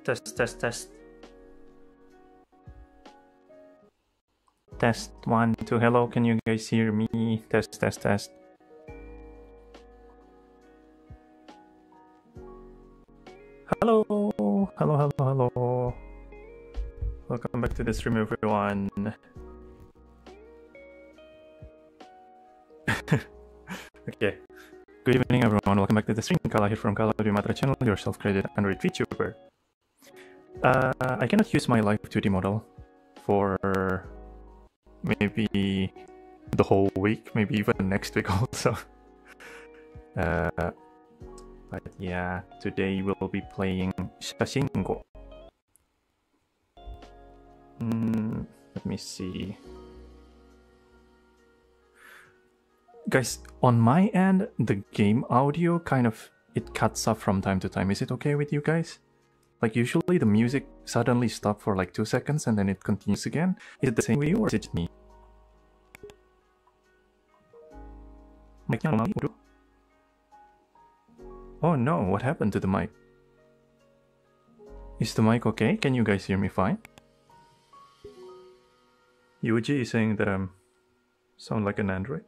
Test, test, test. Test 1, 2. Hello, can you guys hear me? Test, test, test. Hello, hello, hello, hello. Welcome back to the stream, everyone. Okay. Good evening, everyone. Welcome back to the stream. Kala here from Kala Matra channel, your self-created Android VTuber. I cannot use my live 2D model for maybe the whole week, maybe even next week also. But yeah, today we'll be playing Shashingo. Let me see. Guys, on my end, the game audio it cuts off from time to time. Is it okay with you guys? Like usually the music suddenly stops for like 2 seconds and then it continues again. Is it the same with you or is it me? Oh no, what happened to the mic? Is the mic okay? Can you guys hear me fine? Yuji is saying that I sound like an Android.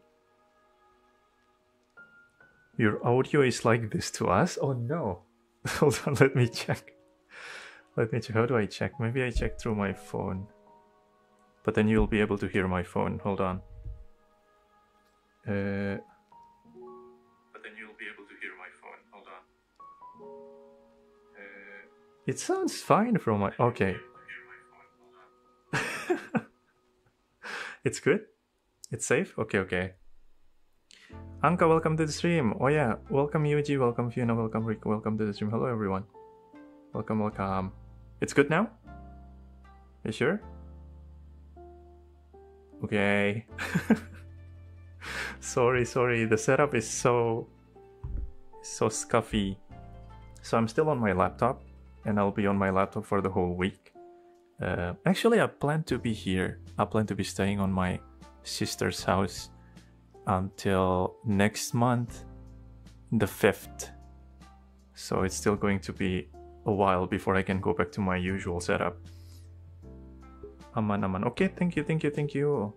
Your audio is like this to us? Oh no. Hold on, let me check. Let me check. How do I check? Maybe I check through my phone. But then you'll be able to hear my phone. Hold on. But then you'll be able to hear my phone. Hold on. It sounds fine from my... Okay. It's good? It's safe? Okay, okay. Anka, welcome to the stream. Oh yeah, welcome Yuji, welcome Fiona, welcome Rick, welcome to the stream. Hello everyone. Welcome, welcome. It's good now? You sure? Okay. Sorry, the setup is so scuffy. So I'm still on my laptop, and I'll be on my laptop for the whole week. Actually, I plan to be here. I plan to be staying on my sister's house until next month, the 5th. So it's still going to be a while before I can go back to my usual setup. Aman. Okay, thank you.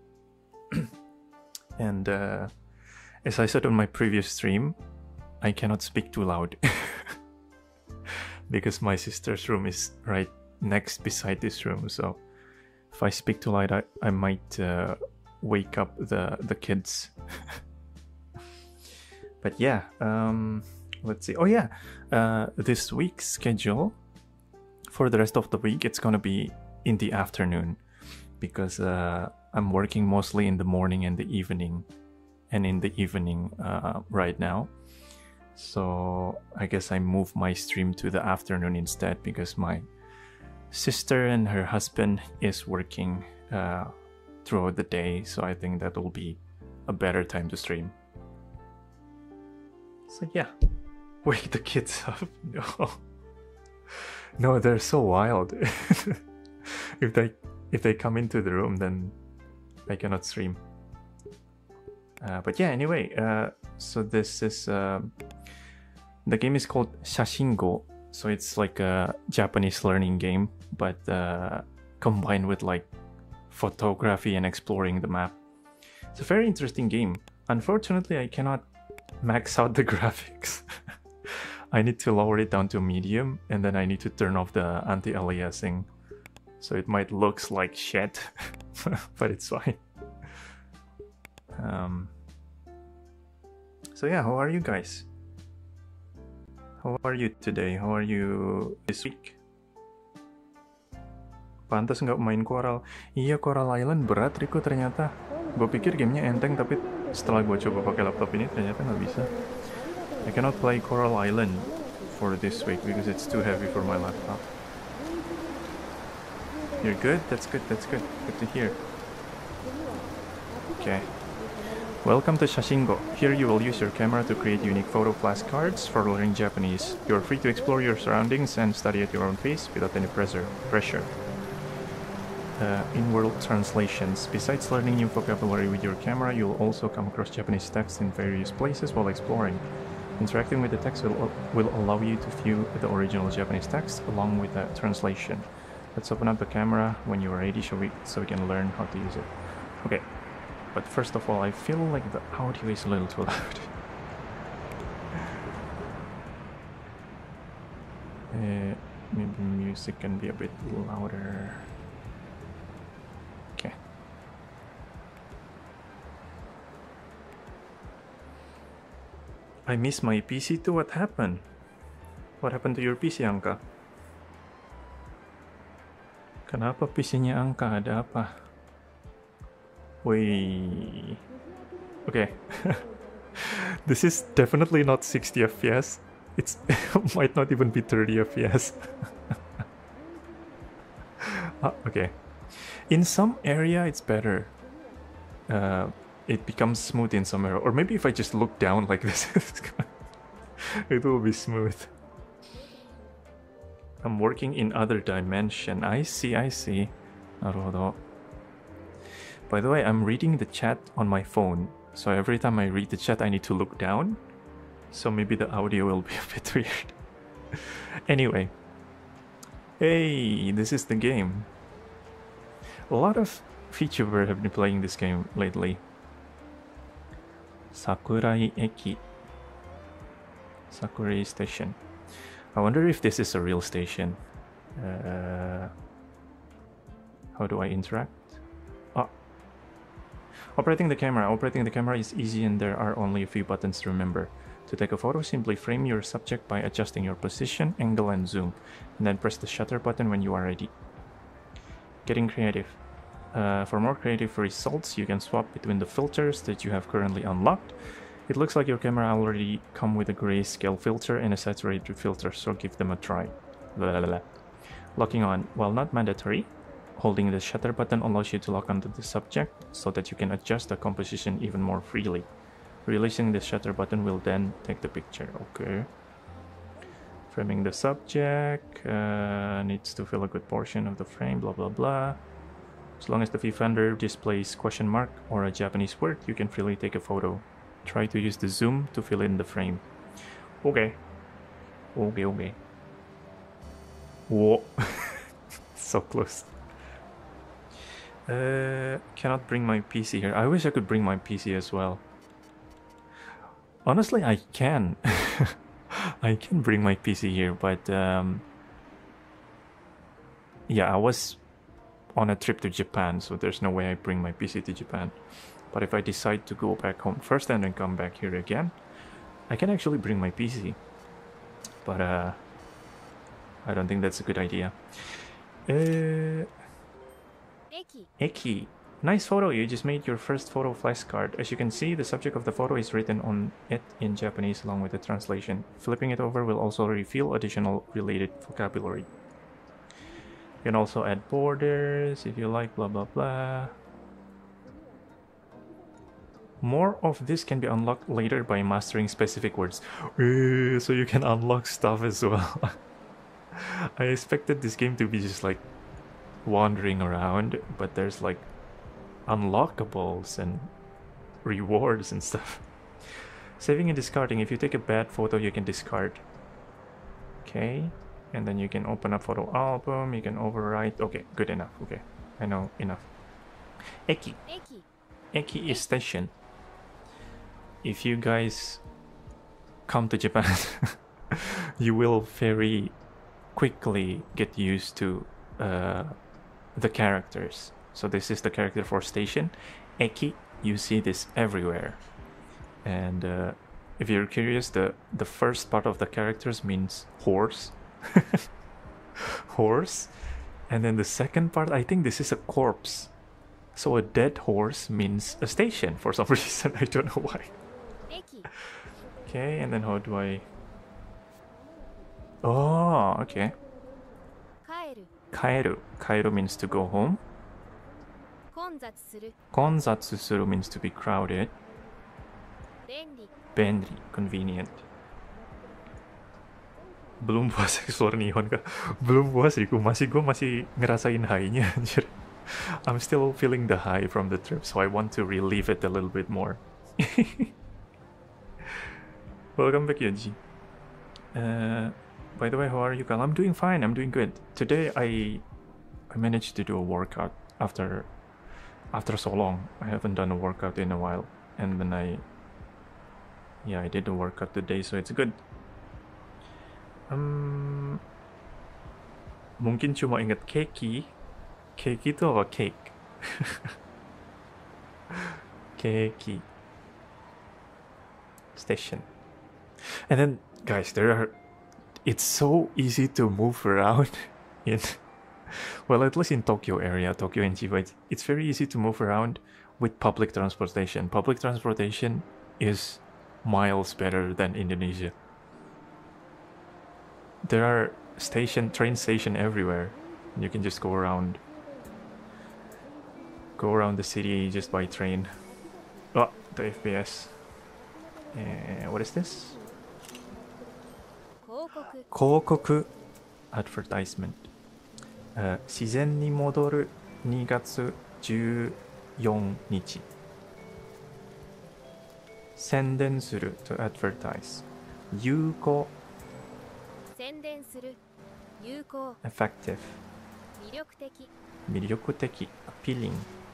And as I said on my previous stream, I cannot speak too loud because my sister's room is right next beside this room. So if I speak too loud, I might wake up the kids. But yeah, let's see. Oh yeah, this week's schedule for the rest of the week, it's gonna be in the afternoon because I'm working mostly in the morning and the evening, and in the evening right now. So I guess I move my stream to the afternoon instead because my sister and her husband is working throughout the day, so I think that will be a better time to stream. So yeah, wake the kids up. No, they're so wild. If they come into the room, then I cannot stream. But yeah, anyway, so this is the game is called Shashingo. So it's like a Japanese learning game, but combined with like photography and exploring the map. It's a very interesting game. Unfortunately, I cannot max out the graphics. I need to lower it down to medium, and then I need to turn off the anti-aliasing. So it might look like shit, but it's fine. So yeah, how are you guys? How are you today? How are you this week? Pantas nggak main Coral. Iya, Coral Island berat, Rico, ternyata. Gue pikir gamenya enteng, tapi setelah gue coba pakai laptop ini ternyata nggak bisa. I cannot play Coral Island for this week because it's too heavy for my laptop. You're good? That's good, that's good. Good to hear. Okay. Welcome to Shashingo. Here you will use your camera to create unique photo flashcards for learning Japanese. You're free to explore your surroundings and study at your own pace without any pressure. In-world translations. Besides learning new vocabulary with your camera, you'll also come across Japanese text in various places while exploring. Interacting with the text will allow you to view the original Japanese text along with the translation. Let's open up the camera when you are ready so we can learn how to use it. Okay, but first of all, I feel like the audio is a little too loud. Maybe music can be a bit louder. Okay. I miss my PC too. What happened? What happened to your PC, Angka? Kenapa PC-nya Angka? Ada apa? Wait. Okay. This is definitely not 60 FPS. It might not even be 30 FPS. Okay. In some area, it's better. It becomes smooth in some area. Or maybe if I just look down like this, it will be smooth. I'm working in other dimension. I see. Naruhodo. By the way, I'm reading the chat on my phone. So every time I read the chat, I need to look down. So maybe the audio will be a bit weird. Anyway. Hey, this is the game. A lot of VTubers have been playing this game lately. Sakurai Eki. Sakurai Station. I wonder if this is a real station. How do I interact? Operating the camera is easy and there are only a few buttons to remember. To take a photo, simply frame your subject by adjusting your position, angle, and zoom, and then press the shutter button when you are ready. Getting creative. For more creative results, you can swap between the filters that you have currently unlocked. It looks like your camera already come with a grayscale filter and a saturated filter, so give them a try. Locking on. While not mandatory, holding the shutter button allows you to lock onto the subject so that you can adjust the composition even more freely. Releasing the shutter button will then take the picture. Okay. Framing the subject needs to fill a good portion of the frame, blah blah blah. As long as the viewfinder displays question mark or a Japanese word, you can freely take a photo. Try to use the zoom to fill in the frame. Okay. Okay. Whoa. So close. Cannot bring my PC here. I wish I could bring my PC as well. Honestly, I can. I can bring my PC here, but yeah, I was on a trip to Japan, so there's no way I bring my PC to Japan. But if I decide to go back home first and then come back here again, I can actually bring my PC. But I don't think that's a good idea. Eki. Nice photo, you just made your first photo flashcard. As you can see, the subject of the photo is written on it in Japanese along with the translation. Flipping it over will also reveal additional related vocabulary. You can also add borders if you like, blah blah blah. More of this can be unlocked later by mastering specific words. So you can unlock stuff as well. I expected this game to be just like wandering around, but there's like unlockables and rewards and stuff. Saving and discarding. If you take a bad photo, you can discard. Okay, and then you can open up photo album, you can overwrite. Okay, good enough. Okay, I know enough. Eki. Eki is station. If you guys come to Japan, you will very quickly get used to the characters. So this is the character for station. Eki, you see this everywhere. And if you're curious, the first part of the characters means horse. Horse. And then the second part, I think this is a corpse. So a dead horse means a station for some reason. I don't know why. Okay, and then how do I... Oh, okay. Kaeru. Kaeru means to go home. Konzatsu suru means to be crowded. Benri, convenient. Belum puas explore Nihon kah? Belum puas sih, gue masih ngerasain high-nya anjir. I'm still feeling the high from the trip, so I want to relieve it a little bit more. Welcome back, Yoji. By the way, how are you, Kal? I'm doing fine. I'm doing good. Today, I managed to do a workout after so long. I haven't done a workout in a while, and then I did a workout today, so it's good. Mungkin cuma ingat keki. Keki itu apa? Cake. Keki. Station. And then, guys, it's so easy to move around in, well, at least in Tokyo area, Tokyo and Chiba, it's very easy to move around with public transportation. Public transportation is miles better than Indonesia. There are train station everywhere. You can just go around the city just by train. Oh, the FPS. What is this? 広告 advertisement. 自然に戻る2月14日。宣伝する to advertise. 有効。宣伝する。有効。effective. 魅力的。魅力的 appealing.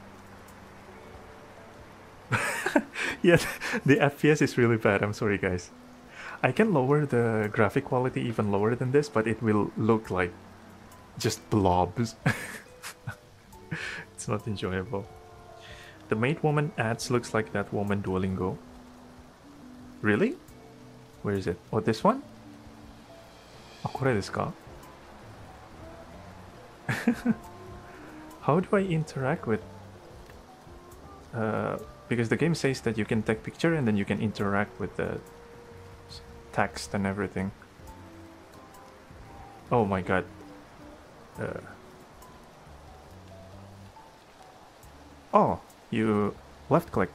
Yeah, the FPS is really bad. I'm sorry, guys. I can lower the graphic quality even lower than this, but it will look like just blobs. It's not enjoyable. The maid woman ads looks like that woman Duolingo. Really? Where is it? Oh, this one? あ、これですか? How do I interact with... because the game says that you can take picture and then you can interact with the text and everything. Oh my god. Oh, you left click.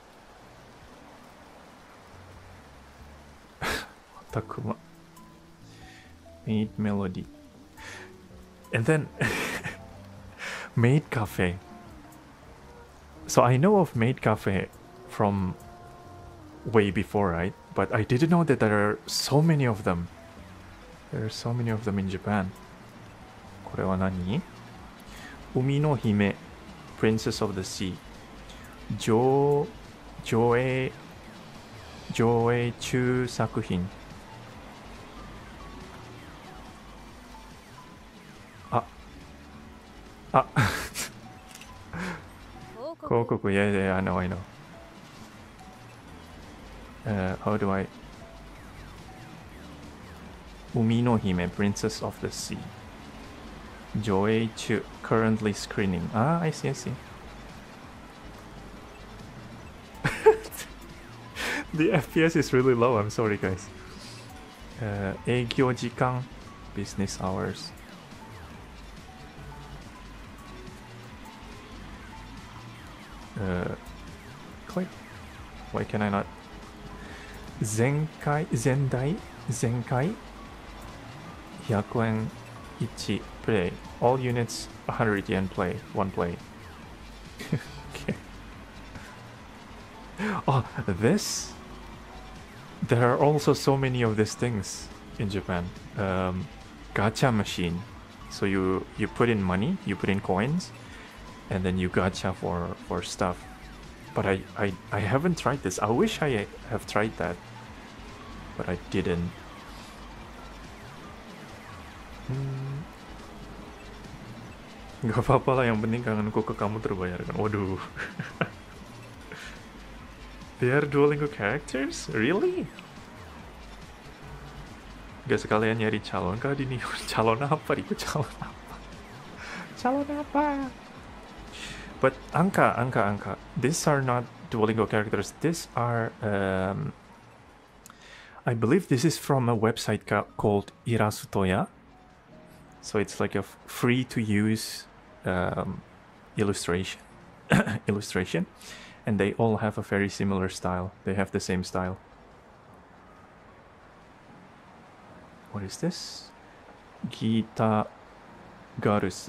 Takuma. Maid melody. And then Maid Cafe. So I know of Maid Cafe from way before, right? But I didn't know that there are so many of them. There are so many of them in Japan. これは何? 海の姫 Princess of the Sea 上映中作品あ広告 yeah, I know. How do I... 海の姫 Princess of the Sea 上映中 currently screening. Ah, I see. The FPS is really low, I'm sorry, guys. 営業時間 business hours. Click. Why can I not? 前回100円1 play. All units 100 yen play. 1 play. Okay. Oh, this? There are also so many of these things in Japan. Gacha machine. So you put in money, you put in coins, and then you gacha for stuff. But I haven't tried this. I wish I have tried that, but I didn't. Gak apa-apa lah, yang penting kangenku ke kamu terbayarkan. Waduh. They are Duolingo characters? Really? Gak sekalian nyari calon kah di nih? Calon apa? Ikut calon apa? Calon apa? But angka. These are not Duolingo characters. These are... I believe this is from a website called Irasutoya. So it's like a free-to-use illustration. And they all have a very similar style. They have the same style. What is this? Gita Girls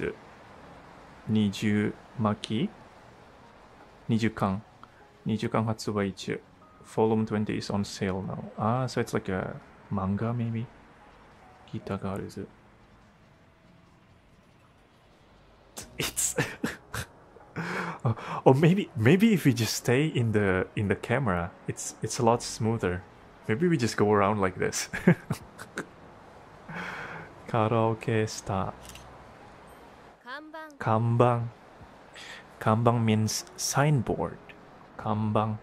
20巻発売中 volume 20 is on sale now. Ah, so it's like a manga maybe? Kitagaru. It's or maybe if we just stay in the camera, it's a lot smoother. Maybe we just go around like this. Karaoke star. Kambang. Kambang means signboard. Kambang.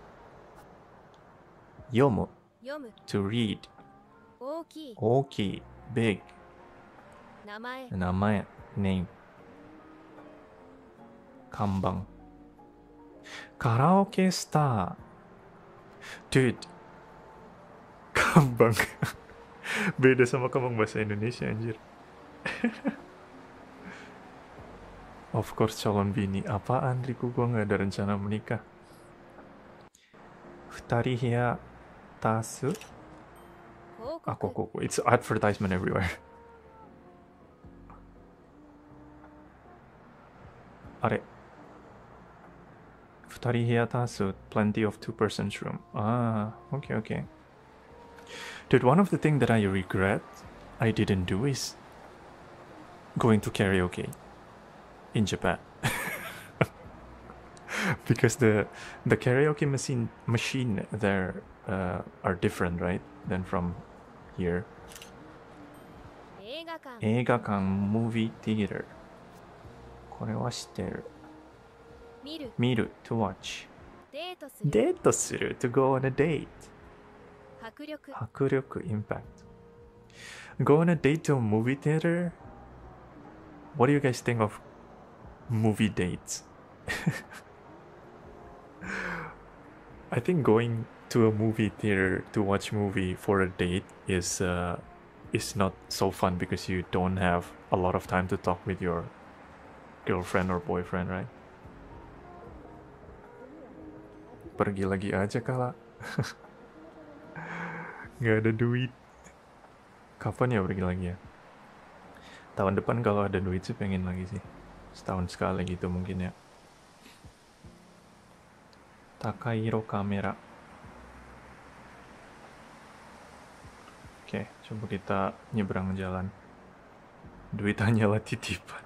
Yomu. To read. Oki. Big. Namae. Name. Kambang. Karaoke star. Dude. Kambang. Beda sama kambang bahasa Indonesia anjir. Of course calon bini. Apaan Riku, gua nggak ada rencana menikah. Futari hiya tasu. Koko. It's advertisement everywhere. Are. Futari hiya tasu. Plenty of 2-person's room. Ah, okay. Dude, one of the things that I regret I didn't do is going to karaoke in Japan. Because the karaoke machine there are different, right? Than from here. Eigakan movie theater. これは知ってる。見る to watch. デートする to go on a date. 迫力 impact. Go on a date to a movie theater? What do you guys think of movie dates? I think going to a movie theater to watch movie for a date is not so fun because you don't have a lot of time to talk with your girlfriend or boyfriend, right? Pergi lagi aja kala. Gak ada duit. Kapan ya pergi lagi ya? Tahun depan kalau ada duit sih pengen lagi sih. Setahun sekali gitu mungkin ya. Takairo kamera. Oke, coba kita nyebrang jalan. Duit hanyalah titipan.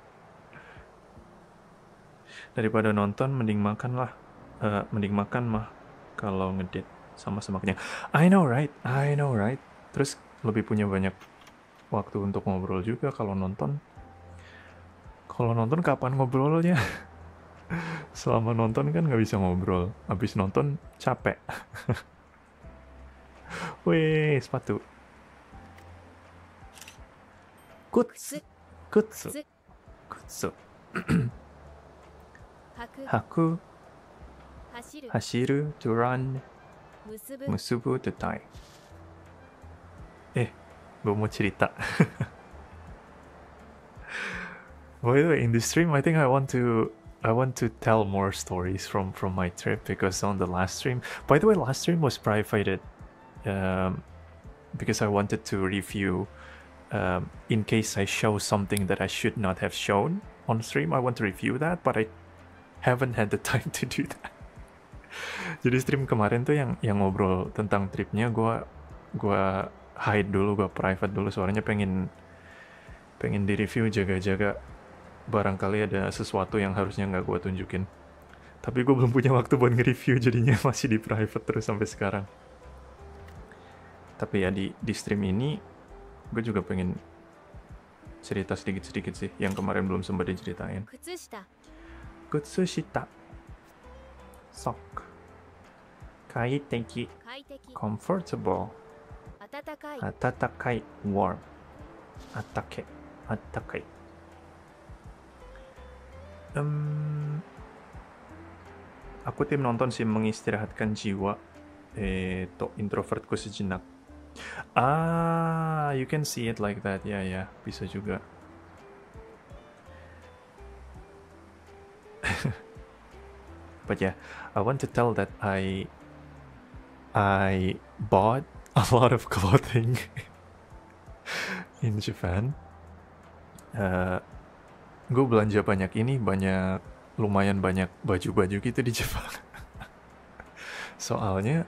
Daripada nonton, mending makan lah. Mending makan mah kalau ngedit sama semaknya. I know right. Terus lebih punya banyak waktu untuk ngobrol juga kalau nonton. Kalau nonton kapan ngobrolnya? Selama nonton kan nggak bisa ngobrol. Habis nonton capek. Wih, sepatu. Kutsu. Haku. Hashiru, to run. Musubu, to tie. Gue mau cerita. By the way, in this stream, I think I want to tell more stories from my trip because on the last stream. By the way, last stream was privated because I wanted to review in case I show something that I should not have shown on stream. I want to review that, but I haven't had the time to do that. Jadi stream kemarin tuh yang ngobrol tentang tripnya gue hide dulu, gue private dulu, soalnya pengen di-review, jaga-jaga barangkali ada sesuatu yang harusnya nggak gue tunjukin. Tapi gue belum punya waktu buat nge-review, jadinya masih di private terus sampai sekarang. Tapi ya di stream ini gue juga pengen cerita sedikit-sedikit sih yang kemarin belum sempat diceritain. Kutsushita. Sok. Kaiteki. Comfortable. Atatakai. Warm. Atake. Attakai. Aku tim nonton sih mengistirahatkan jiwa. Introvertku sejenak. Ah, you can see it like that. Ya, bisa juga. But yeah, I want to tell that I bought a lot of clothing in Japan. Gue belanja lumayan banyak baju-baju gitu di Jepang. Soalnya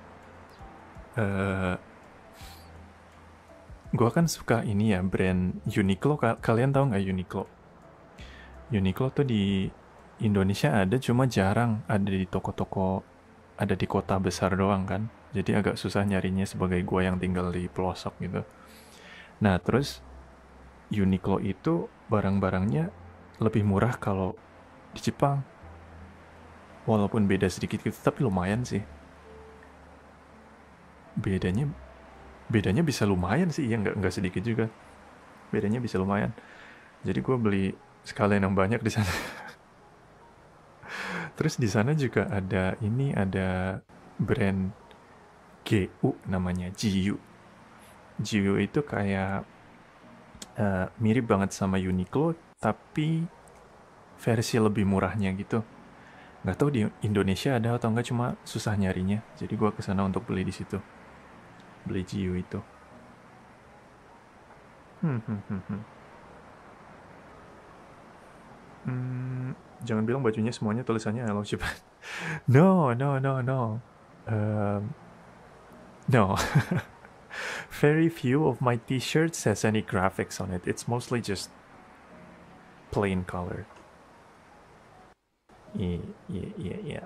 gue kan suka ini ya, brand Uniqlo. Kalian tahu nggak Uniqlo? Uniqlo tuh di Indonesia ada, cuma jarang ada di toko-toko, ada di kota besar doang kan. Jadi agak susah nyarinya sebagai gue yang tinggal di pelosok gitu. Nah terus Uniqlo itu barang-barangnya lebih murah kalau di Jepang. Walaupun beda sedikit gitu, tapi lumayan sih. Bedanya bisa lumayan sih, ya nggak sedikit juga. Bedanya bisa lumayan. Jadi gue beli sekalian yang banyak di sana. Terus di sana juga ada brand GU namanya, GU. GU itu kayak mirip banget sama Uniqlo, tapi versi lebih murahnya gitu. Nggak tahu di Indonesia ada atau nggak, cuma susah nyarinya. Jadi gue kesana untuk beli di situ. Beli GU itu. Jangan bilang bajunya semuanya tulisannya I love Japan. No. No. Very few of my t-shirts has any graphics on it. It's mostly just plain color. Yeah.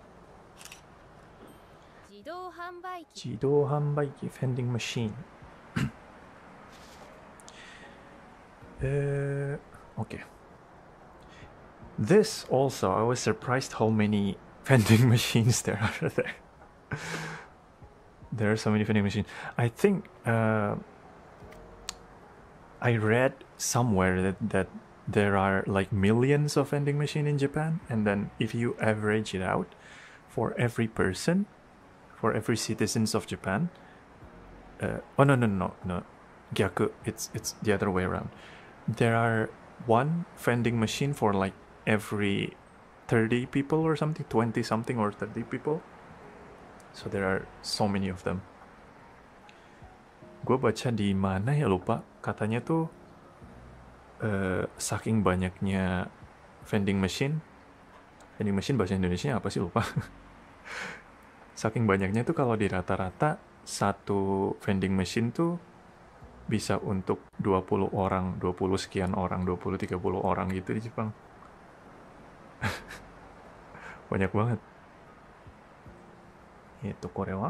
自動販売機 vending machine. Okay. This also, I was surprised how many vending machines there are there. There are so many vending machines. I think I read somewhere that there are like millions of vending machines in Japan, and then if you average it out for every person, for every citizens of Japan, no, gyaku, it's the other way around. There are one vending machine for like every 30 people or something, 20 something or 30 people. So there are so many of them. Gue baca di mana ya, lupa. Katanya tuh saking banyaknya vending machine bahasa Indonesia apa sih, lupa. Saking banyaknya tuh kalau di rata-rata satu vending machine tuh bisa untuk 20 orang, 20 sekian orang, 20-30 orang gitu di Jepang. Banyak banget. Itu Korea.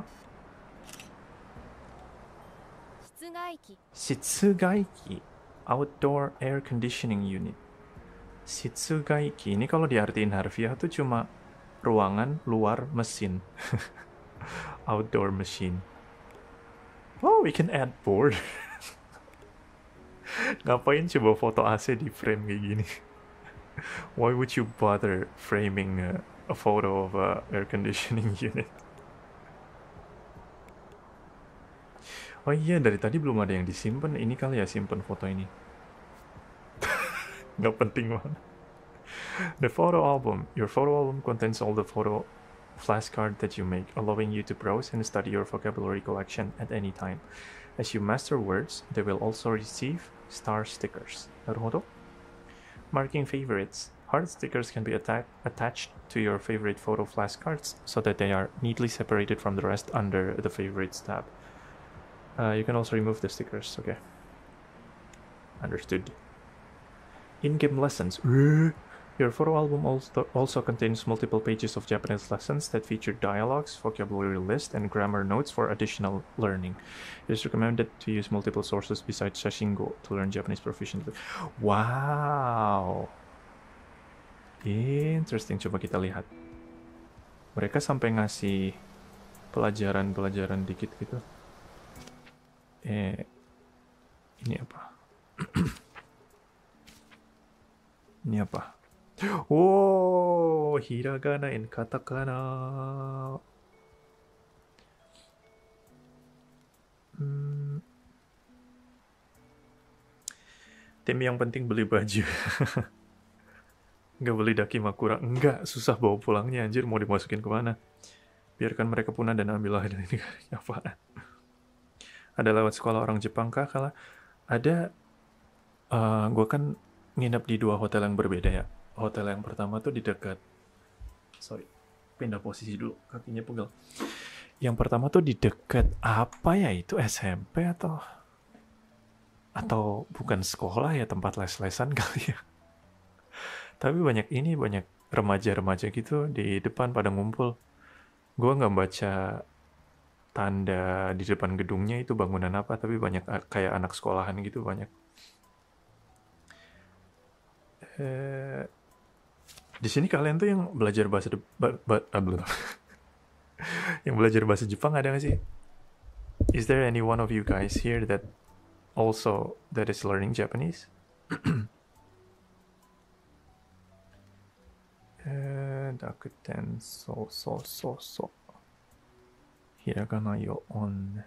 Shitsugaiki, outdoor air conditioning unit. Shitsugaiki ini kalau diartiin harfiah tuh cuma ruangan luar mesin. Outdoor machine. Oh, we can add board. Ngapain coba foto AC di frame kayak gini? Why would you bother framing a photo of a air conditioning unit? Oh iya, dari tadi belum ada yang disimpan. Ini kali ya simpan foto ini. Nggak penting banget. The photo album. Your photo album contains all the photo flashcards that you make, allowing you to browse and study your vocabulary collection at any time. As you master words, they will also receive star stickers. なるほど. Marking favorites. Heart stickers can be attached to your favorite photo flashcards so that they are neatly separated from the rest under the favorites tab. You can also remove the stickers. Okay. Understood. In-game lessons. Your photo album also contains multiple pages of Japanese lessons that feature dialogues, vocabulary list, and grammar notes for additional learning. It is recommended to use multiple sources besides Shashingo to learn Japanese proficiently. Wow. Interesting. Coba kita lihat. Mereka sampai ngasih pelajaran-pelajaran dikit gitu. Ini apa? Ini apa? Oh, hiragana and katakana. Tim yang penting beli baju. Nggak beli dakimakura. Enggak, susah bawa pulangnya, anjir. Mau dimasukin kemana? Biarkan mereka punah dan ambil akhir ini. Apaan? Ada lewat sekolah orang Jepang kah? Kalau ada, gue kan nginep di 2 hotel yang berbeda ya. Hotel yang pertama tuh di dekat, pindah posisi dulu, kakinya pegel. Yang pertama tuh di dekat apa ya itu, SMP atau bukan sekolah ya, tempat les-lesan kali ya. Tapi banyak remaja-remaja gitu di depan pada ngumpul. Gue nggak baca tanda di depan gedungnya itu bangunan apa, tapi banyak kayak anak sekolahan gitu banyak. Di sini kalian tuh yang belajar yang belajar bahasa Jepang ada nggak sih? Is there any one of you guys here that is learning Japanese? Dakuten so. Hiragana yo on.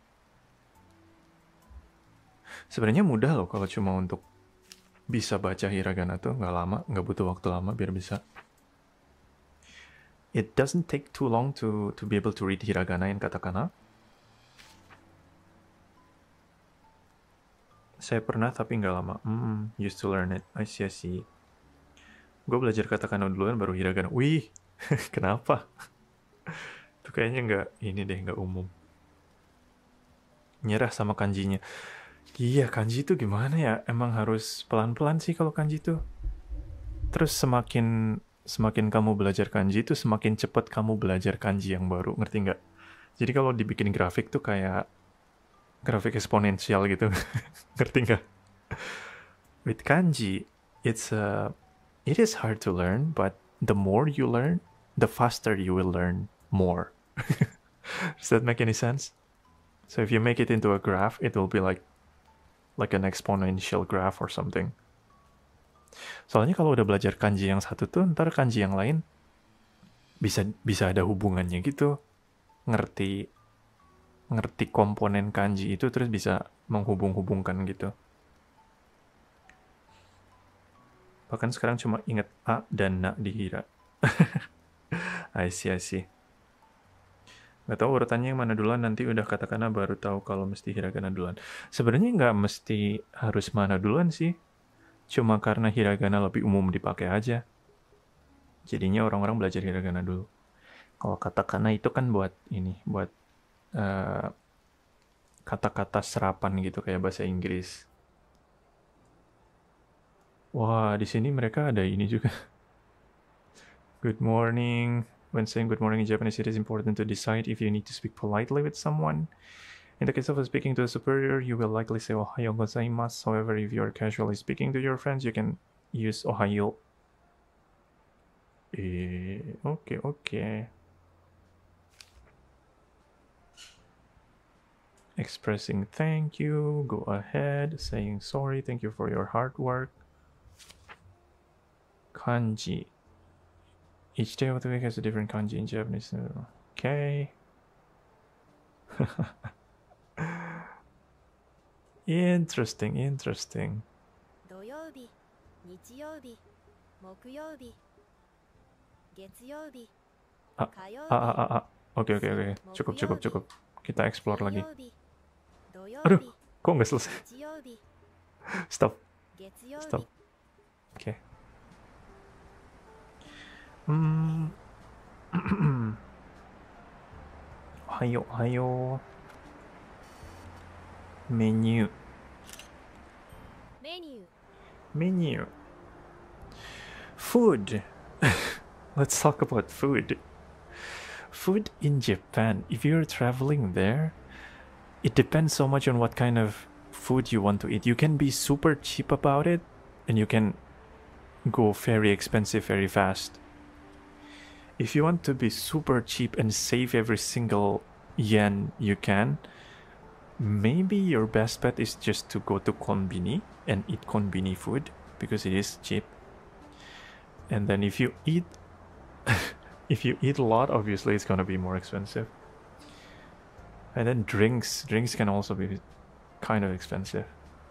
Sebenarnya mudah loh kalau cuma untuk bisa baca hiragana tuh, nggak butuh waktu lama biar bisa. It doesn't take too long to be able to read hiragana and katakana. Saya pernah tapi nggak lama. Used to learn it. I see. Gue belajar katakana duluan baru hiragana. Wih, kenapa? Itu kayaknya nggak umum. Nyerah sama kanjinya. Iya, kanji itu gimana ya? Emang harus pelan-pelan sih kalau kanji itu. Terus semakin kamu belajar kanji itu semakin cepat kamu belajar kanji yang baru, ngerti nggak? Jadi kalau dibikin grafik tuh kayak grafik eksponensial gitu, ngerti nggak? With kanji, it is hard to learn, but the more you learn, the faster you will learn more. Does that make any sense? So if you make it into a graph, it will be like an exponential graph or something. Soalnya kalau udah belajar kanji yang satu tuh, ntar kanji yang lain bisa ada hubungannya gitu. Ngerti komponen kanji itu terus bisa menghubung-hubungkan gitu. Bahkan sekarang cuma inget A dan Na di hira. I see. Gak tahu urutannya yang mana duluan, nanti udah katakana baru tahu kalau mesti hiragana duluan. Sebenarnya nggak mesti harus mana duluan sih. Cuma karena hiragana lebih umum dipakai aja. Jadinya orang-orang belajar hiragana dulu. Kalau katakana itu kan buat kata-kata serapan gitu kayak bahasa Inggris. Wah, di sini mereka ada ini juga. Good morning. When saying good morning in Japanese, it is important to decide if you need to speak politely with someone. In the case of speaking to a superior, you will likely say ohayo gozaimasu. However, if you are casually speaking to your friends, you can use ohayo. Okay. Expressing thank you, go ahead. Saying sorry, thank you for your hard work. Kanji. Each day of the week has a different kanji in Japanese. Okay. Interesting. 土曜日、日曜日、木曜日、月曜日、火曜日。 Oke. Cukup. Kita explore lagi. 土曜日、 Aduh, kok nggak selesai? 日曜日、 Stop. 月曜日。 Stop. Oke. Ohayo. Menu. Food. Let's talk about food. Food in Japan, if you're traveling there, it depends so much on what kind of food you want to eat. You can be super cheap about it, and you can go very expensive very fast. If you want to be super cheap and save every single yen you can, maybe your best bet is just to go to konbini and eat konbini food because it is cheap. And then if you eat a lot, obviously it's gonna be more expensive. And then drinks can also be kind of expensive.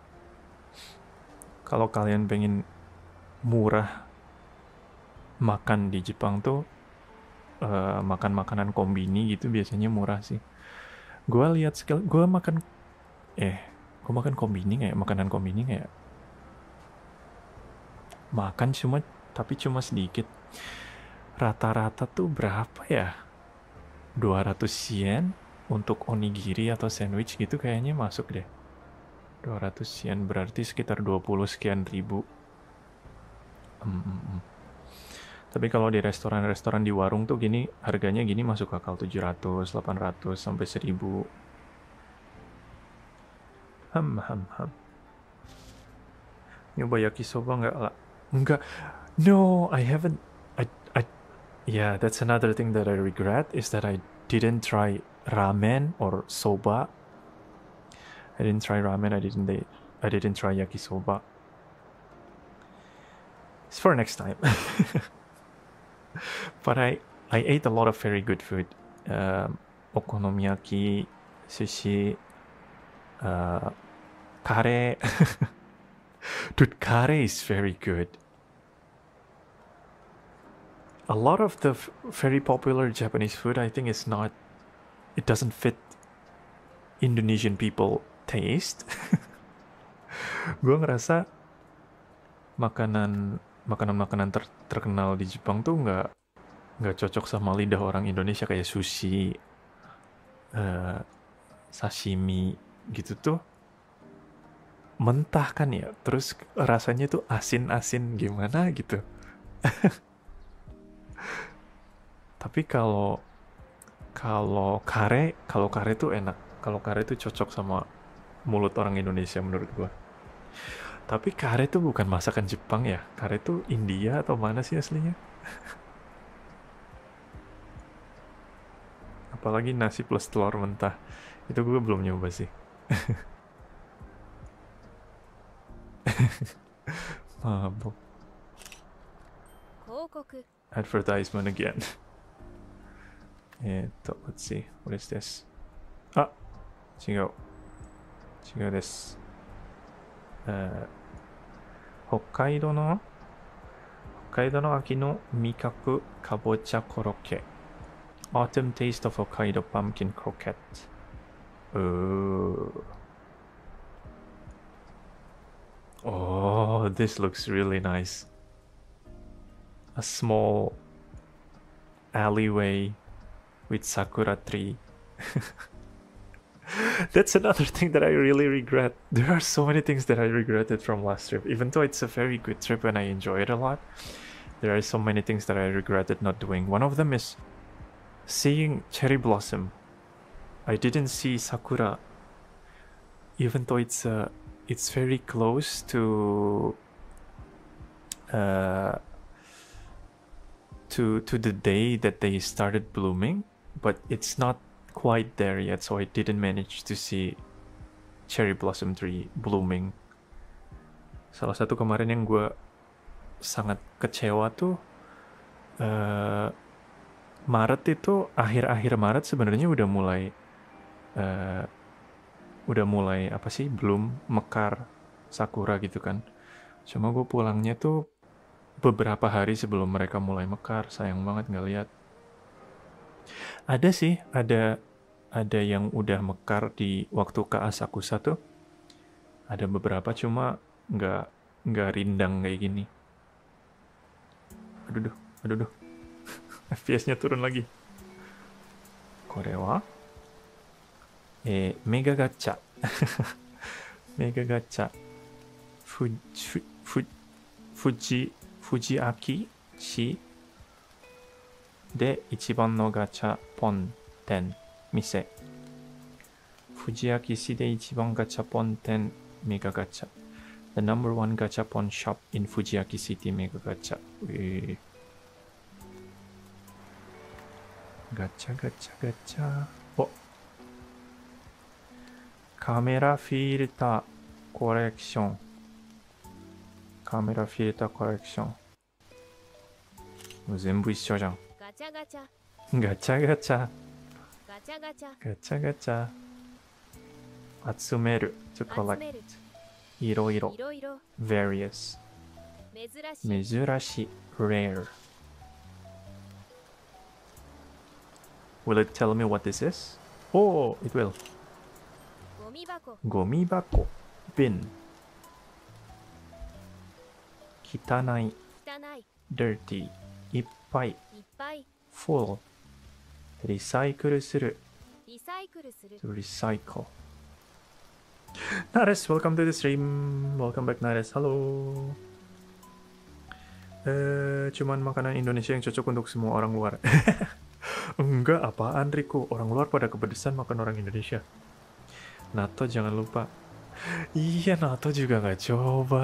Kalau kalian pengen murah makan di Jepang tuh makan makanan kombini gitu biasanya murah sih. Gue lihat sekali, gue makan kombini nggak ya? Makanan kombini nggak ya? Makan tapi cuma sedikit. rata-rata tuh berapa ya? 200 yen untuk onigiri atau sandwich gitu kayaknya masuk deh. 200 yen berarti sekitar 20 sekian ribu. Tapi kalau di restoran-restoran di warung tuh gini, harganya gini masuk akal 700, 800 sampai 1000. Nyoba yakisoba nggak lah? Enggak. No, I haven't. Yeah, that's another thing that I regret is that I didn't try ramen or soba. I didn't try ramen. I didn't try yakisoba. It's for next time. But I ate a lot of very good food. Okonomiyaki, sushi, kare. Dude, kare is very good. A lot of the very popular Japanese food, I think, it doesn't fit Indonesian people taste. Gue ngerasa makanan terkenal di Jepang tuh nggak cocok sama lidah orang Indonesia, kayak sushi, sashimi gitu tuh mentah kan ya, terus rasanya tuh asin-asin gimana gitu. Tapi kalau kare tuh enak. Kalau kare tuh cocok sama mulut orang Indonesia menurut gua. Tapi kare tuh bukan masakan Jepang ya. Kare tuh India atau mana sih aslinya? Apalagi nasi plus telur mentah. Itu gue belum nyoba sih. Mabuk. Advertisement again. Let's see. What is this? Ah! 違うです。北海道の秋の味覚かぼちゃコロッケ。Autumn taste of Hokkaido pumpkin croquette. Oh, this looks really nice. A small alleyway with sakura tree. That's another thing that I really regret. There are so many things that I regretted from last trip. Even though it's a very good trip and I enjoy it a lot, there are so many things that I regretted not doing. One of them is seeing cherry blossom. I didn't see sakura, even though it's very close to the day that they started blooming, but it's not quite there yet, so I didn't manage to see cherry blossom tree blooming. Salah satu kemarin yang gue sangat kecewa tuh Maret itu, akhir-akhir Maret sebenarnya udah mulai apa sih, bloom, mekar sakura gitu kan. Cuma gue pulangnya tuh beberapa hari sebelum mereka mulai mekar. Sayang banget nggak lihat. Ada sih, ada yang udah mekar di waktu ke Asakusa tuh. Ada beberapa, cuma nggak rindang kayak gini. Aduh. FPS-nya turun lagi. Kore wa Mega Gacha. Mega Gacha. Fujiaki shiで一番のガチャポン店店。Fujiaki市で一番ガチャポン店メガガチャ。The number one gachapon shop in Fujiaki City Mega Gacha. Gacha. Oh. Camera filter collection. Camera filter collection. もう全部一緒じゃん。ガチャガチャ。集める to collect. いろいろ various. 珍しい rare. Will it tell me what this is? Oh, it will. ゴミ箱 bin. 汚い dirty. いっぱい。full。リサイクルする。to recycle。Nares, welcome to the stream. Welcome back, Nares. Halo. Cuman makanan Indonesia yang cocok untuk semua orang luar. Enggak, apaan Rico? Orang luar pada kepedesan makan orang Indonesia. Nato jangan lupa. Iya, Nato juga nggak coba.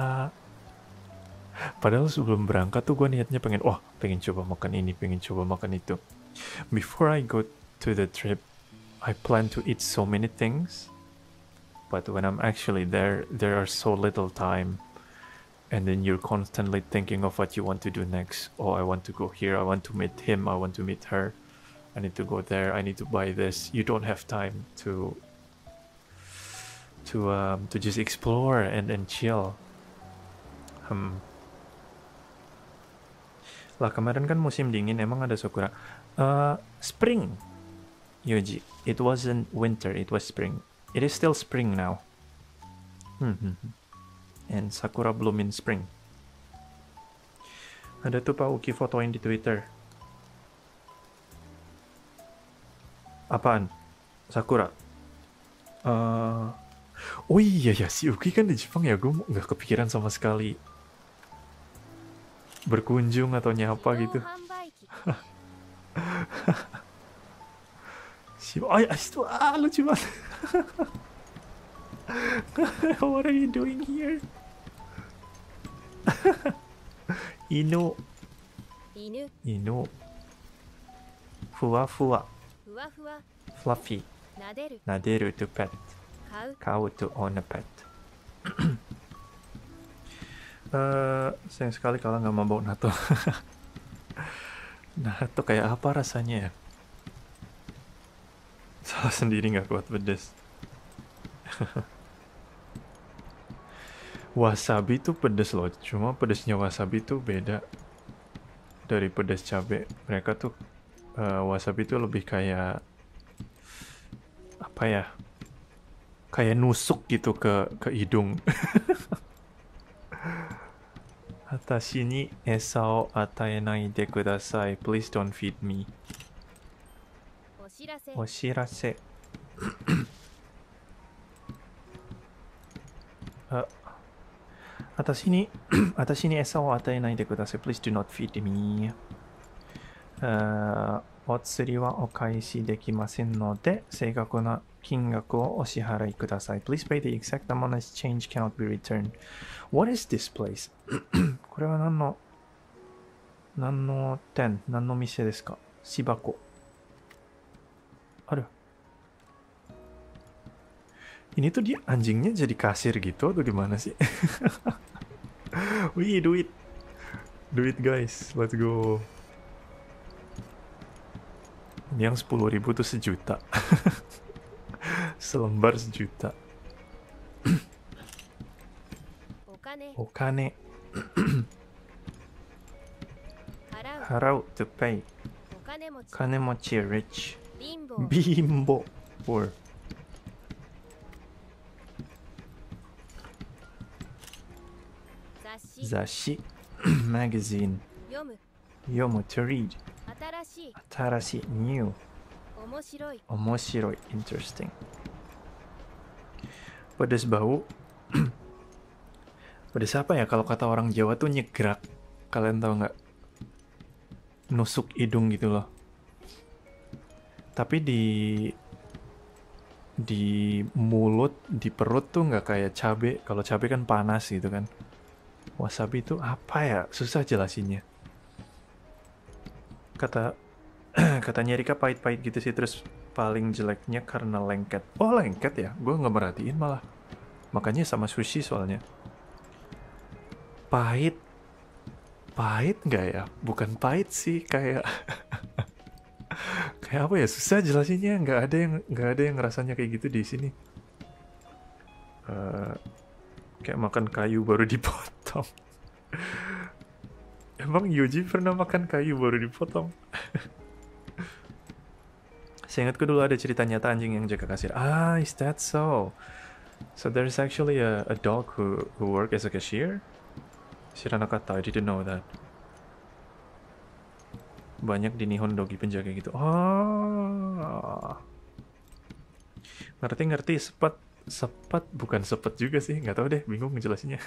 Padahal sebelum berangkat tuh gue niatnya pengen coba makan ini, pengen coba makan itu. Before I go to the trip, I plan to eat so many things. But when I'm actually there are so little time. And then you're constantly thinking of what you want to do next. Oh, I want to go here. I want to meet him. I want to meet her. I need to go there. I need to buy this. You don't have time to just explore and chill. Lah kemarin kan musim dingin, emang ada sakura. Spring, Yoji. It wasn't winter. It was spring. It is still spring now. And sakura bloom in spring. Ada tuh Pak Uki fotoin di Twitter. Apaan? Sakura? Oh iya ya, si Uki kan di Jepang ya. Gue nggak kepikiran sama sekali berkunjung atau nyapa gitu. Lucu banget. What are you doing here? Inu. Fuwa. Fluffy. Naderu to pet. Kau to own a pet. Sayang sekali kalau nggak mau bawa Nato. Nato kayak apa rasanya ya? Salah sendiri nggak kuat pedes. Wasabi tuh pedes loh, cuma pedesnya wasabi tuh beda dari pedes cabe. Mereka tuh wasabi tuh lebih kayak apa ya? Kayak nusuk gitu ke hidung. Atashi ni esa o ataenai de kudasai. Please don't feed me. Oshirase. Atashi ni esa o ataenai de kudasai. Please do not feed me. Otsuri wa okaeshi dekimasen node, seigaku na kingaku o oshiharai kudasai. Please pay the exact amount as change cannot be returned. What is this place? これは何の店、何の店ですか? 芝子。Aduh. Ini tuh dia anjingnya jadi kasir gitu atau gimana sih? Wih, duit guys, let's go. Ini yang 10.000 tuh sejuta. Selembar sejuta. Okane. Harau to pay. Kanemochi rich. Bimbo poor. Zashi. Magazine. Yomu to read. Atarashi, new. Omoshiroi, interesting. Pedas bau. Pedas apa ya? Kalau kata orang Jawa tuh nyegrak. Kalian tahu nggak? Nusuk hidung gitu loh. Tapi di mulut, di perut tuh nggak kayak cabe. Kalau cabe kan panas gitu kan. Wasabi itu apa ya? Susah jelasinnya. Katanya Rika pahit-pahit gitu sih, terus paling jeleknya karena lengket. Oh lengket ya? Gue nggak merhatiin malah. Makanya sama sushi soalnya. Pahit nggak ya? Bukan pahit sih, kayak kayak apa ya? Susah jelasinnya. Nggak ada yang rasanya kayak gitu di sini. Kayak makan kayu baru dipotong. Emang Yuji pernah makan kayu baru dipotong? Seingatku dulu ada cerita nyata anjing yang jaga kasir. Ah, is that so? So there's actually a dog who work as a cashier? Shiranakata, I didn't know that. banyak di Nihon Dogi penjaga gitu. Oh, ngerti sepat bukan sepet juga sih, nggak tahu deh, bingung ngejelasinnya.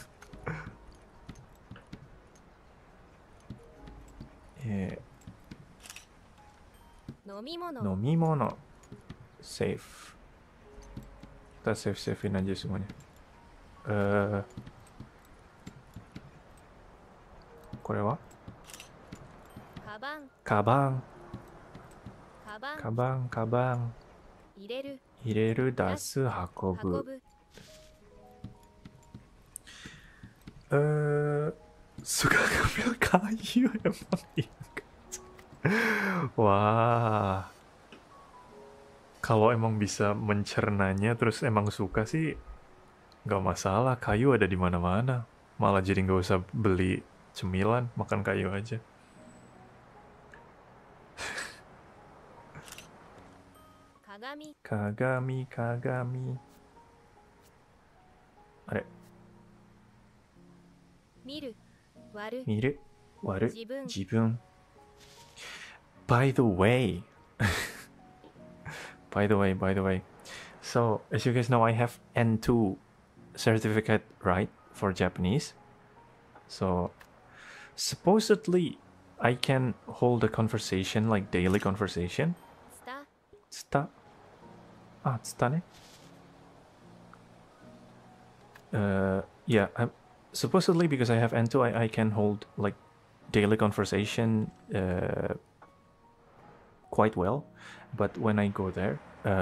Yeah. Nomimono. Save. Kita savein aja semuanya. Korewa? Kabang. Ireru, dasu, hakobu. Suka ngambil kayu emang ingat. Wah. Kalau emang bisa mencernanya terus emang suka sih nggak masalah, kayu ada di mana-mana. Malah jadi nggak usah beli cemilan, makan kayu aja. Kagami. Are? Miru, waru, jibun. By the way. By the way. So, as you guys know, I have N2 certificate, right, for Japanese. So, supposedly, I can hold a conversation, like daily conversation. Tsuta. Tsuta ne? Yeah, supposedly because I have N2, I can hold like daily conversation quite well. But when I go there,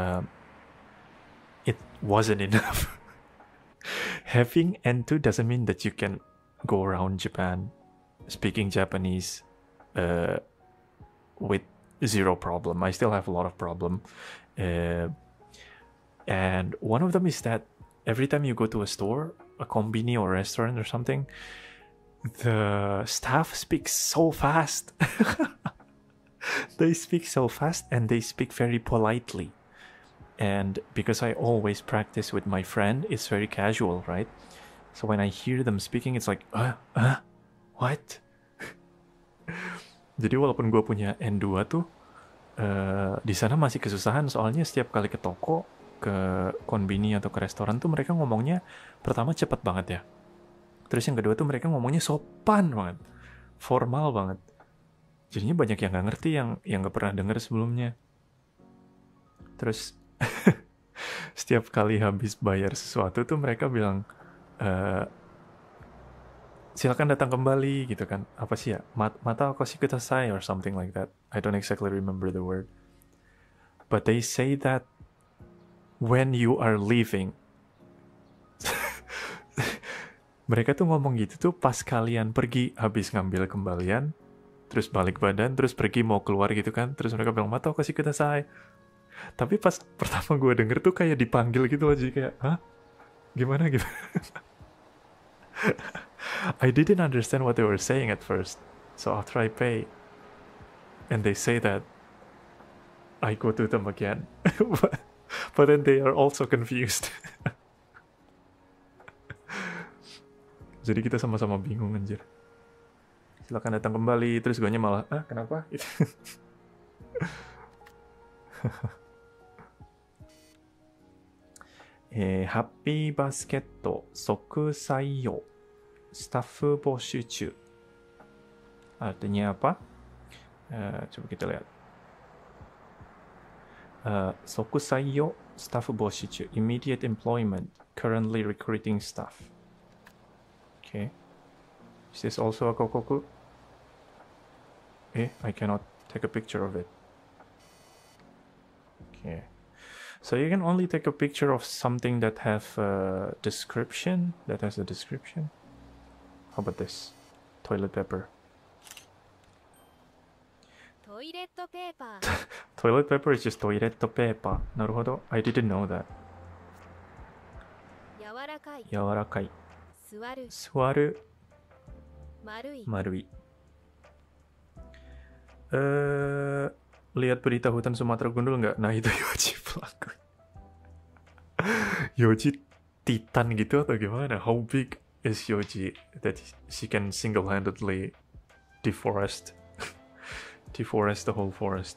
it wasn't enough. Having N2 doesn't mean that you can go around Japan speaking Japanese with zero problem. I still have a lot of problem. And one of them is that every time you go to a store, a konbini or a restaurant or something, the staff speaks so fast. They speak so fast and they speak very politely. And because I always practice with my friend, it's very casual, right? So when I hear them speaking, it's like, what? Jadi walaupun gue punya N2 tuh, di sana masih kesusahan soalnya setiap kali ke toko, ke konbini atau ke restoran tuh mereka ngomongnya pertama cepet banget ya. Terus yang kedua tuh mereka ngomongnya sopan banget, formal banget. Jadinya banyak yang nggak ngerti, yang nggak pernah denger sebelumnya. Terus setiap kali habis bayar sesuatu tuh mereka bilang silakan datang kembali gitu kan. Apa sih ya? Mata koshi kudasai or something like that. I don't exactly remember the word. But they say that when you are leaving. Mereka tuh ngomong gitu tuh pas kalian pergi habis ngambil kembalian, terus balik badan, terus pergi mau keluar gitu kan. Terus mereka bilang mata koshi kudasai. Tapi pas pertama gue denger tuh kayak dipanggil gitu loh, jadi kayak, hah? Gimana? I didn't understand what they were saying at first. So after I pay, and they say that, I go to them again. But then they are also confused. Jadi kita sama-sama bingung anjir. Silakan datang kembali, terus guanya malah, kenapa? Happy Basket 即採用 staff 募集中. Artinya apa? Coba kita lihat. 即採用 staff 募集中 immediate employment, currently recruiting staff. Okay. Is this also a kokoku? I cannot take a picture of it. Okay. So you can only take a picture of something that have a description. That has a description. How about this? Toilet paper. Toilet paper is just toilet paper. Naruhodo. I didn't know that. Yawarakai. Suwaru. Marui. Lihat berita hutan Sumatera Gundul nggak? Nah itu Yoji pelaku. Yoji titan gitu atau gimana? How big is Yoji that she can single-handedly deforest Deforest the whole forest.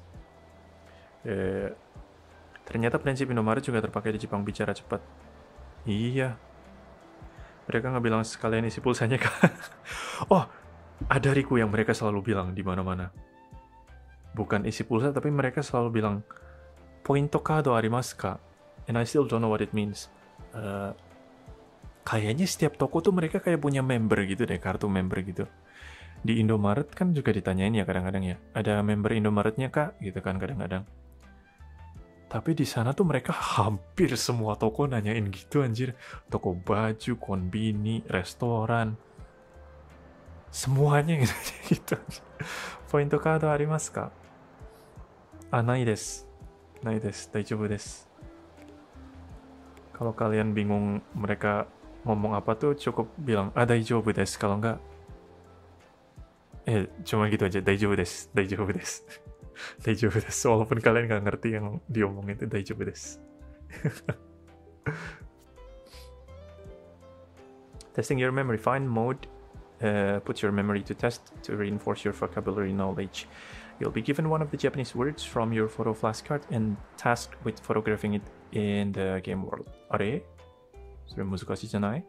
Ternyata prinsip Indomaret juga terpakai di Jepang bicara cepat. Iya. Mereka nggak bilang sekalian isi pulsanya kah? Oh, ada Riku yang mereka selalu bilang di mana-mana. Bukan isi pulsa, tapi mereka selalu bilang Pointo kado arimasu ka? And I still don't know what it means. Kayaknya setiap toko tuh mereka kayak punya member gitu deh, kartu member gitu. Di Indomaret kan juga ditanyain ya kadang-kadang ya. Ada member Indomaretnya kak? Gitu kan kadang-kadang. Tapi di sana tuh mereka hampir semua toko nanyain gitu anjir. Toko baju, konbini, restoran. Semuanya gitu. Pointo kado arimasu ka? Nai desu. Nai desu. Daijoubu desu. Kalau kalian bingung mereka ngomong apa tuh cukup bilang daijoubu desu. Kalau enggak cuma gitu aja. Daijoubu desu. Daijoubu desu. Daijoubu desu. Walaupun kalian nggak ngerti yang diomongin itu daijoubu desu. Testing your memory. Find mode. Put your memory to test to reinforce your vocabulary knowledge. You'll be given one of the Japanese words from your photo flashcard and tasked with photographing it in the game world. Are? それ難しいじゃない?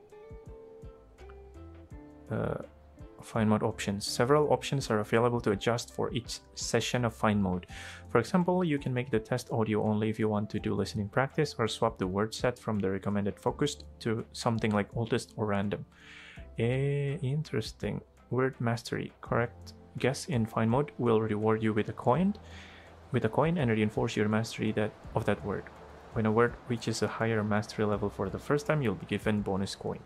Find mode options. Several options are available to adjust for each session of find mode. For example, you can make the test audio only if you want to do listening practice, or swap the word set from the recommended focused to something like oldest or random. Interesting. Word mastery. Correct guess in find mode will reward you with a coin and reinforce your mastery of that word. When a word reaches a higher mastery level for the first time, you'll be given bonus coin.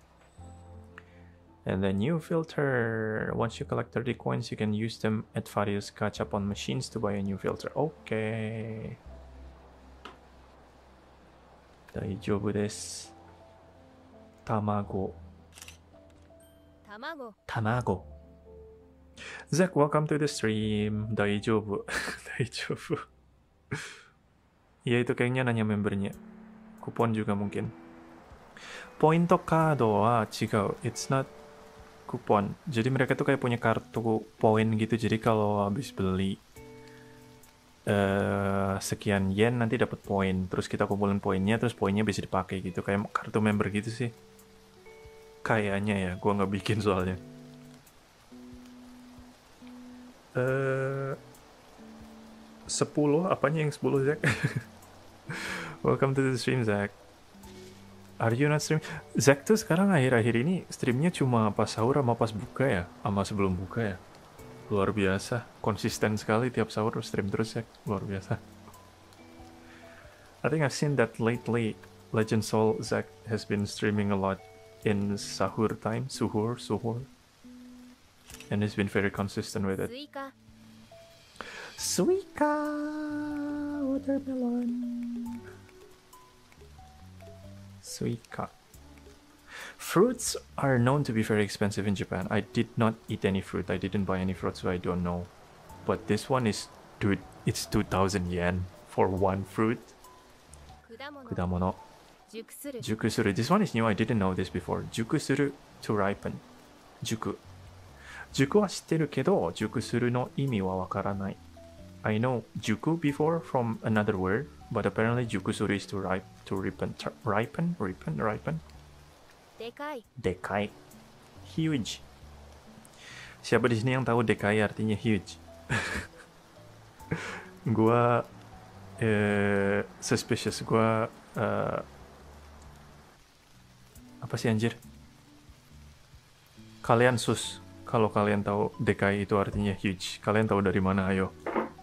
And then new filter. Once you collect 30 coins, you can use them at various gachapon machines to buy a new filter. Okay. Daijoubu desu. Tamago. Tamago. Zach, welcome to the stream. Daijoubu. Daijoubu. Ya itu kayaknya nanya membernya. Kupon juga mungkin. Pointo kado wa chigau. It's not kupon. Jadi mereka tuh kayak punya kartu poin gitu. Jadi kalau habis beli sekian yen nanti dapat poin. Terus kita kumpulin poinnya, terus poinnya bisa dipakai gitu. Kayak kartu member gitu sih. Kayaknya ya, gua nggak bikin soalnya. 10 apanya yang 10 Zach? Welcome to the stream Zach. Are you not stream? Zach tuh sekarang akhir-akhir ini streamnya cuma pas sahur sama pas buka ya, sama sebelum buka ya. Luar biasa, konsisten sekali tiap sahur stream terus Zach, luar biasa. I think I've seen that lately. Legend Soul Zach has been streaming a lot in sahur time, suhur. And he's been very consistent with it. Suika! Watermelon! Suika. Fruits are known to be very expensive in Japan. I did not eat any fruit. I didn't buy any fruit, so I don't know. But this one is, dude, it's 2,000 yen for one fruit. Kudamono. Jukusuru. This one is new. I didn't know this before. Jukusuru, to ripen. Juku. Juku は知ってるけど、熟するの意味はわからない。I know 熟 before from another word, but apparently 熟する is to ripen. Ripen? Dekai. Huge. Siapa di sini yang tahu dekai artinya huge? Gua suspicious. Gua apa sih anjir? Kalian kalau kalian tahu dekai itu artinya huge, kalian tahu dari mana? Ayo.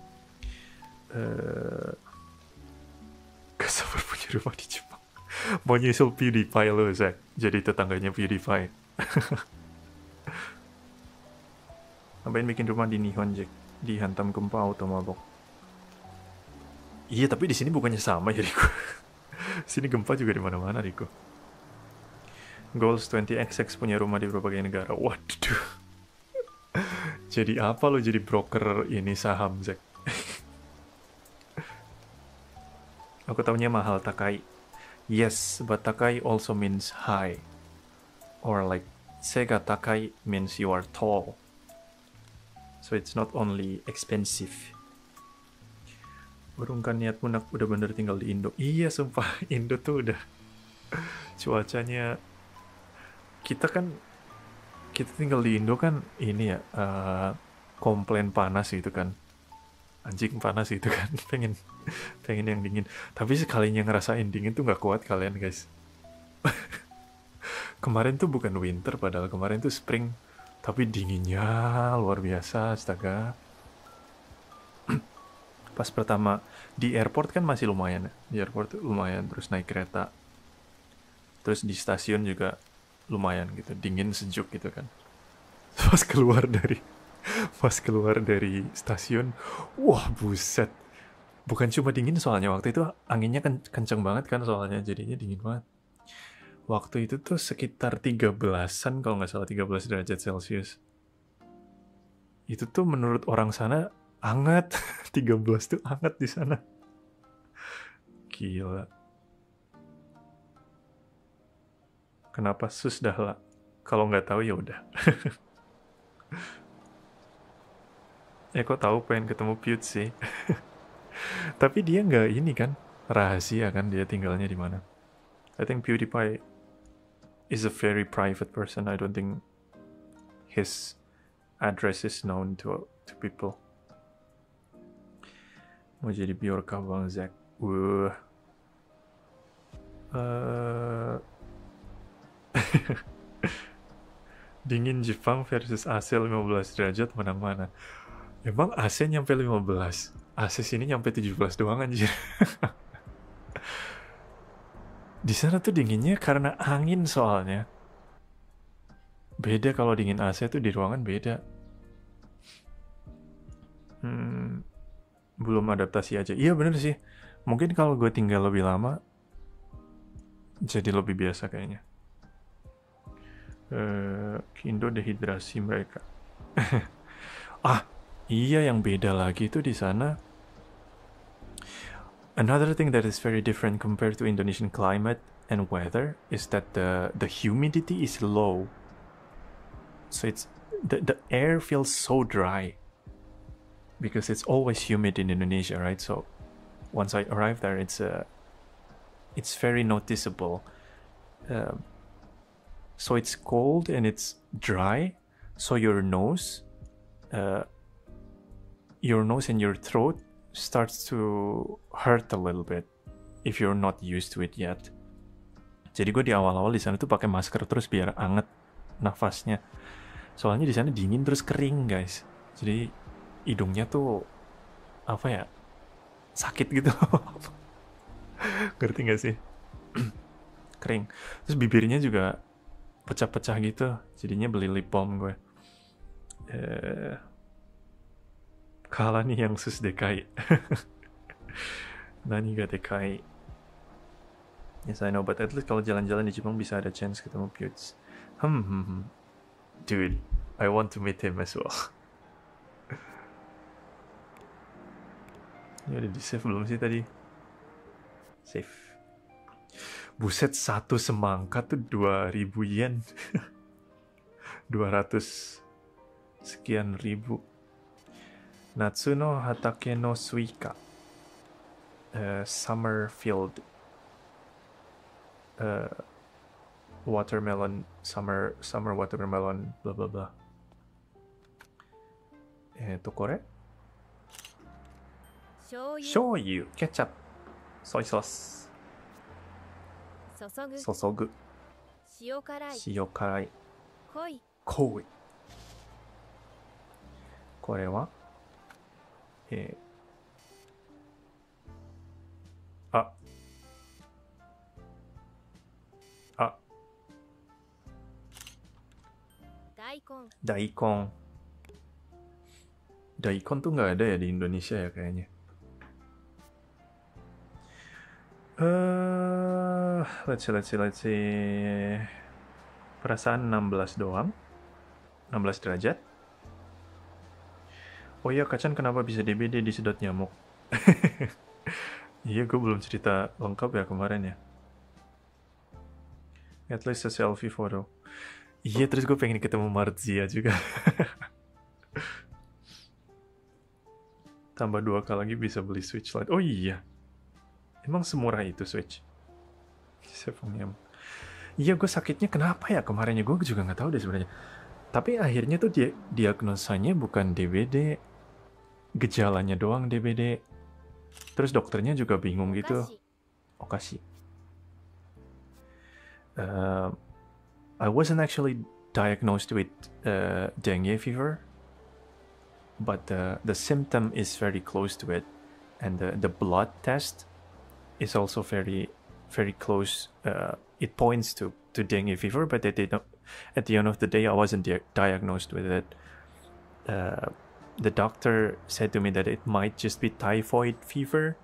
Gak sabar punya rumah di Jepang. Mau nyusul PewDiePie lo, Zach. Jadi tetangganya PewDiePie. Ngapain bikin rumah di Nihon, Jack? Dihantam gempa auto mabok. Iya, tapi di sini bukannya sama ya, Riko. Sini gempa juga di mana-mana, Riko. Goals 20XX punya rumah di berbagai negara. Waduh. Jadi apa lo jadi broker ini saham, Zack? Aku tahunya mahal, takai. Yes, but takai also means high. Or like, sega takai means you are tall. So it's not only expensive. Urungkan niat punak udah bener tinggal di Indo. Iya sumpah, Indo tuh udah cuacanya. Kita tinggal di Indo kan ini ya, komplain panas gitu kan. Anjing panas gitu kan. pengen yang dingin. Tapi sekalinya ngerasain dingin tuh nggak kuat kalian guys. Kemarin tuh bukan winter, padahal kemarin tuh spring, tapi dinginnya luar biasa, astaga. Pas pertama di airport kan masih lumayan ya. Di airport lumayan, terus naik kereta. Terus di stasiun juga lumayan gitu, dingin sejuk gitu kan. Pas keluar dari stasiun, wah buset. Bukan cuma dingin soalnya waktu itu anginnya kenceng banget kan soalnya, jadinya dingin banget. Waktu itu tuh sekitar 13-an kalau nggak salah, 13 derajat Celcius. Itu tuh menurut orang sana hangat. 13 tuh hangat di sana. Gila. Kenapa sus dah lah? Kalau nggak tahu ya udah. Kok tahu pengen ketemu Pyut sih. Tapi dia nggak ini kan, rahasia kan dia tinggalnya di mana. I think PewDiePie is a very private person. I don't think his address is known to people. Mau jadi biorka Bang Zack. Dingin Jepang versus AC 15 derajat mana-mana. Emang AC nyampe 15? AC sini nyampe 17 doang anjir. Di sana tuh dinginnya karena angin soalnya. Beda kalau dingin AC tuh di ruangan beda. Belum adaptasi aja. Iya bener sih. Mungkin kalau gue tinggal lebih lama, jadi lebih biasa kayaknya. Indo dehidrasi mereka. Iya yang beda lagi itu di sana. Another thing that is very different compared to Indonesian climate and weather is that the humidity is low. So it's the air feels so dry because it's always humid in Indonesia, right? So once I arrive there, it's very noticeable. So it's cold and it's dry. So your nose and your throat starts to hurt a little bit if you're not used to it yet. Jadi gue di awal-awal di sana tuh pakai masker terus biar anget nafasnya. Soalnya di sana dingin terus kering guys. Jadi hidungnya tuh apa ya, sakit gitu. Ngerti gak sih? Kering. Terus bibirnya juga pecah-pecah gitu. Jadinya beli lip balm gue. Kalah nih yang sus dekai. Nani ga dekai. Yes I know, but at least kalau jalan-jalan di Jepang bisa ada chance ketemu Pyuts. Dude, I want to meet him as well. Ini udah di save belum sih tadi? Save. Buset, satu semangka tuh 2000 yen. 200 sekian ribu. Natsu no hatake no suika. Summer field. Watermelon, summer watermelon, blah blah blah. Kore? Shoyu, ketchup, soy sauce. Sosogu. Shio karai. Koi. Kore wa? Daikon. Daikon tuh nggak ada ya di Indonesia ya kayaknya. Let's see. Perasaan 16 doang. 16 derajat. Oh iya, Kacan kenapa bisa DBD disedot nyamuk? Iya, gue belum cerita lengkap ya kemarin ya. At least a selfie photo. Iya, terus gue pengen ketemu Marzia juga. Tambah 2K lagi bisa beli Switch Lite. Oh iya, emang semurah itu Switch? 7M. Iya, gue sakitnya kenapa ya kemarinnya, gue juga nggak tahu deh sebenarnya. Tapi akhirnya tuh diagnosanya bukan DBD, gejalanya doang DBD. Terus dokternya juga bingung gitu. Okashi. I wasn't actually diagnosed with dengue fever, but the symptom is very close to it, and the blood test is also very, very close. It points to dengue fever, but at the end of the day, I wasn't diagnosed with it. The doctor said to me that it might just be typhoid fever.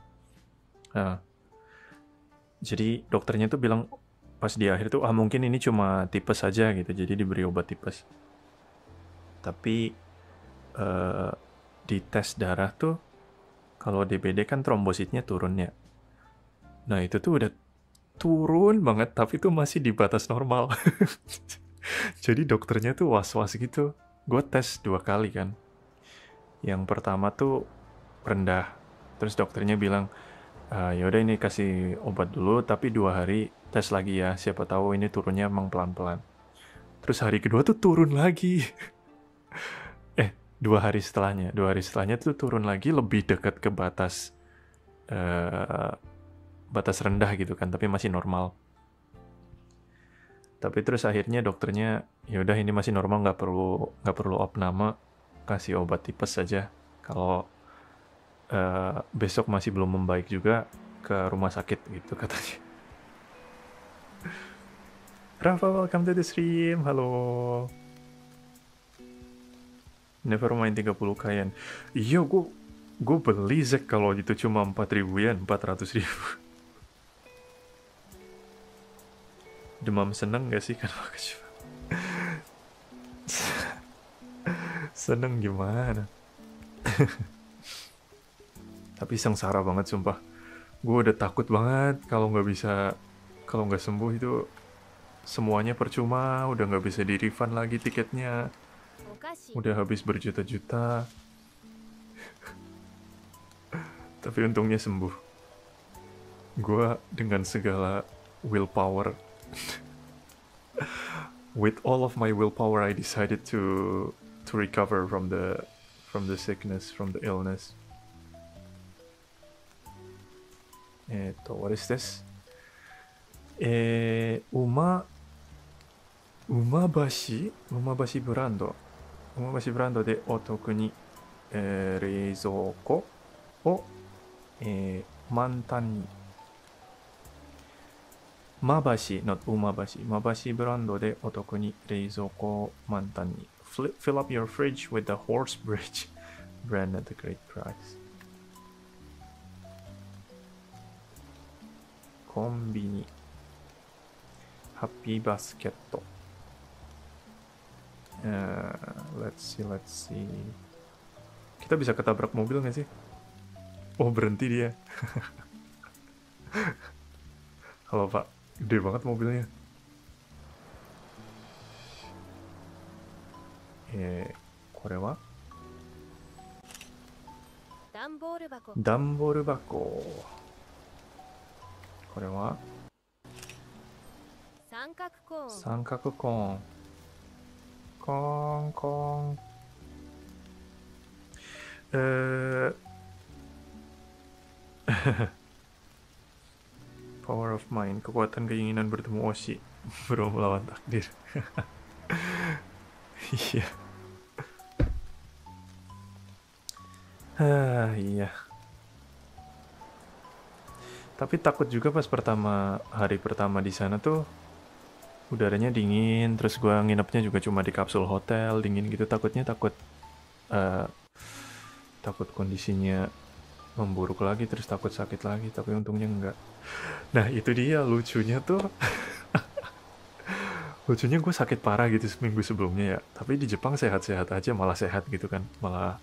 Jadi dokternya tuh bilang pas di akhir tuh mungkin ini cuma tipes saja gitu, jadi diberi obat tipes. Tapi di tes darah tuh kalau DBD kan trombositnya turun ya. Nah itu tuh udah turun banget, tapi tuh masih di batas normal. Jadi dokternya tuh was-was gitu. Gue tes 2 kali kan. Yang pertama tuh rendah, terus dokternya bilang, yaudah ini kasih obat dulu, tapi 2 hari tes lagi ya, siapa tahu ini turunnya emang pelan-pelan. Terus hari kedua tuh turun lagi. 2 hari setelahnya tuh turun lagi, lebih dekat ke batas batas rendah gitu kan, tapi masih normal. Tapi terus akhirnya dokternya, yaudah ini masih normal, nggak perlu opname, kasih obat tipes saja. Kalau besok masih belum membaik juga, ke rumah sakit gitu katanya. Rafa, welcome to the stream. Halo. Nevermind 30k yen. Iya, gue beli Zek kalau gitu cuma 4.000 yen, 400.000. Demam seneng gak sih kan? Seneng gimana? Tapi sengsara banget sumpah. Gue udah takut banget kalau nggak sembuh itu semuanya percuma, udah nggak bisa di refund lagi tiketnya, udah habis berjuta-juta. Tapi untungnya sembuh. Gue dengan segala willpower, with all of my willpower, I decided to recover from the sickness, from the illness. What is this? Umabashi brand. Umabashi brand でお得に、冷蔵庫を、満タンに。Mabashi, not Umabashi. Mabashi ブランドでお得に冷蔵庫を満タンに。Fill up your fridge with the Horse Bridge brand at a great price. コンビニ。ハッピーバスケット。Let's see. Kita bisa ketabrak mobil nggak sih? Oh, berhenti dia. Halo Pak, gede banget mobilnya. Korewa? Danboru bako. Korewa? Sankaku koon. Kong. Power of mind, kekuatan keinginan bertemu Oshi, bro melawan takdir. Iya. Iya. Tapi takut juga pas hari pertama di sana tuh udaranya dingin, terus gua nginepnya juga cuma di kapsul hotel, dingin gitu, takut kondisinya memburuk lagi, terus takut sakit lagi, tapi untungnya enggak. Nah itu dia lucunya tuh. Lucunya gue sakit parah gitu seminggu sebelumnya ya, tapi di Jepang sehat-sehat aja, malah sehat gitu kan, malah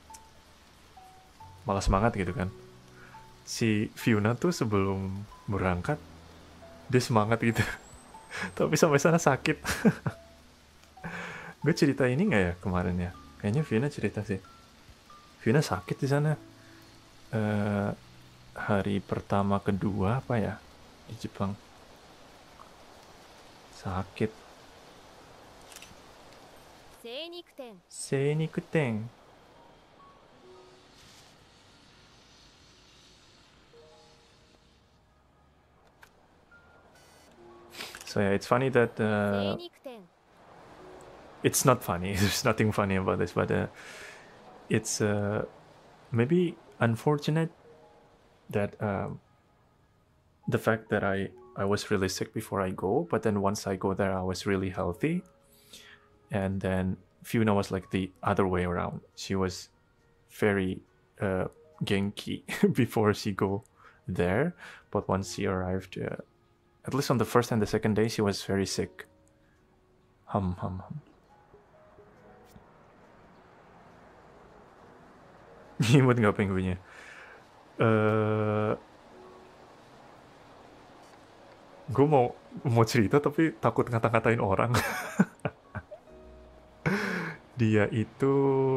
semangat gitu kan. Si Fiona tuh sebelum berangkat dia semangat gitu. Tapi sampai sana sakit. Gue cerita ini nggak ya kemarin ya? Kayaknya Fiona cerita sih. Fiona sakit di sana. Hari pertama kedua apa ya di Jepang, sakit. Seinikuten. So yeah, it's funny that it's not funny. There's nothing funny about this, but it's maybe unfortunate that the fact that I was really sick before I go, but then once I go there, I was really healthy, and then Fiona was like the other way around. She was very genki before she go there, but once she arrived, at least on the first and the second day, she was very sick. Hum. Imut nggak penguinnya? Gue mau cerita tapi takut ngata-ngatain orang. Dia itu,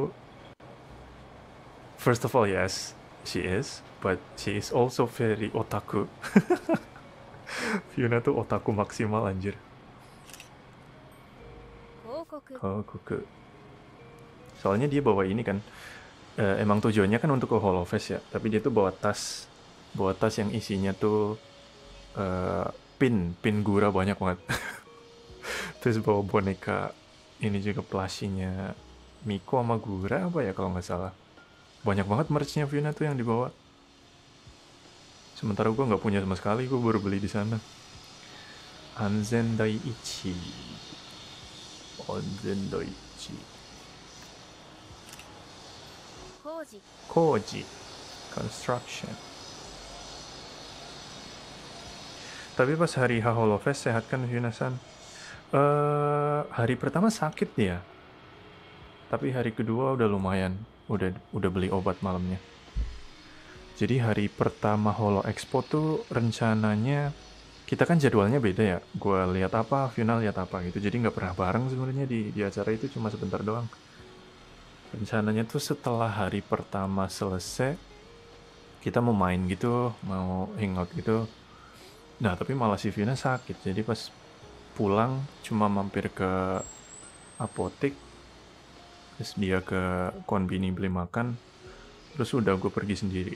first of all, yes, she is, but she is also very otaku. Fiona tuh otaku maksimal anjir. Kokoku. Soalnya dia bawa ini kan, emang tujuannya kan untuk ke Holofest ya, tapi dia tuh bawa tas yang isinya tuh pin Gura banyak banget. Terus bawa boneka ini juga plushinya Miko sama Gura apa ya kalau nggak salah. Banyak banget merchnya Fiona tuh yang dibawa. Sementara gue nggak punya sama sekali, gue baru beli di sana. Anzen Daiichi. Koji. Construction. Tapi pas hari Holofest sehat kan Fiona-san? Hari pertama sakit dia. Tapi hari kedua udah lumayan. Udah beli obat malamnya. Jadi hari pertama Holo Expo tuh rencananya, kita kan jadwalnya beda ya. Gue lihat apa, Fiona lihat apa gitu. Jadi nggak pernah bareng sebenarnya di acara itu, cuma sebentar doang. Rencananya tuh setelah hari pertama selesai, kita mau main gitu, mau hangout gitu. Nah tapi malah si Fiona sakit. Jadi pas pulang cuma mampir ke apotek, terus dia ke konbini beli makan, terus udah gue pergi sendiri.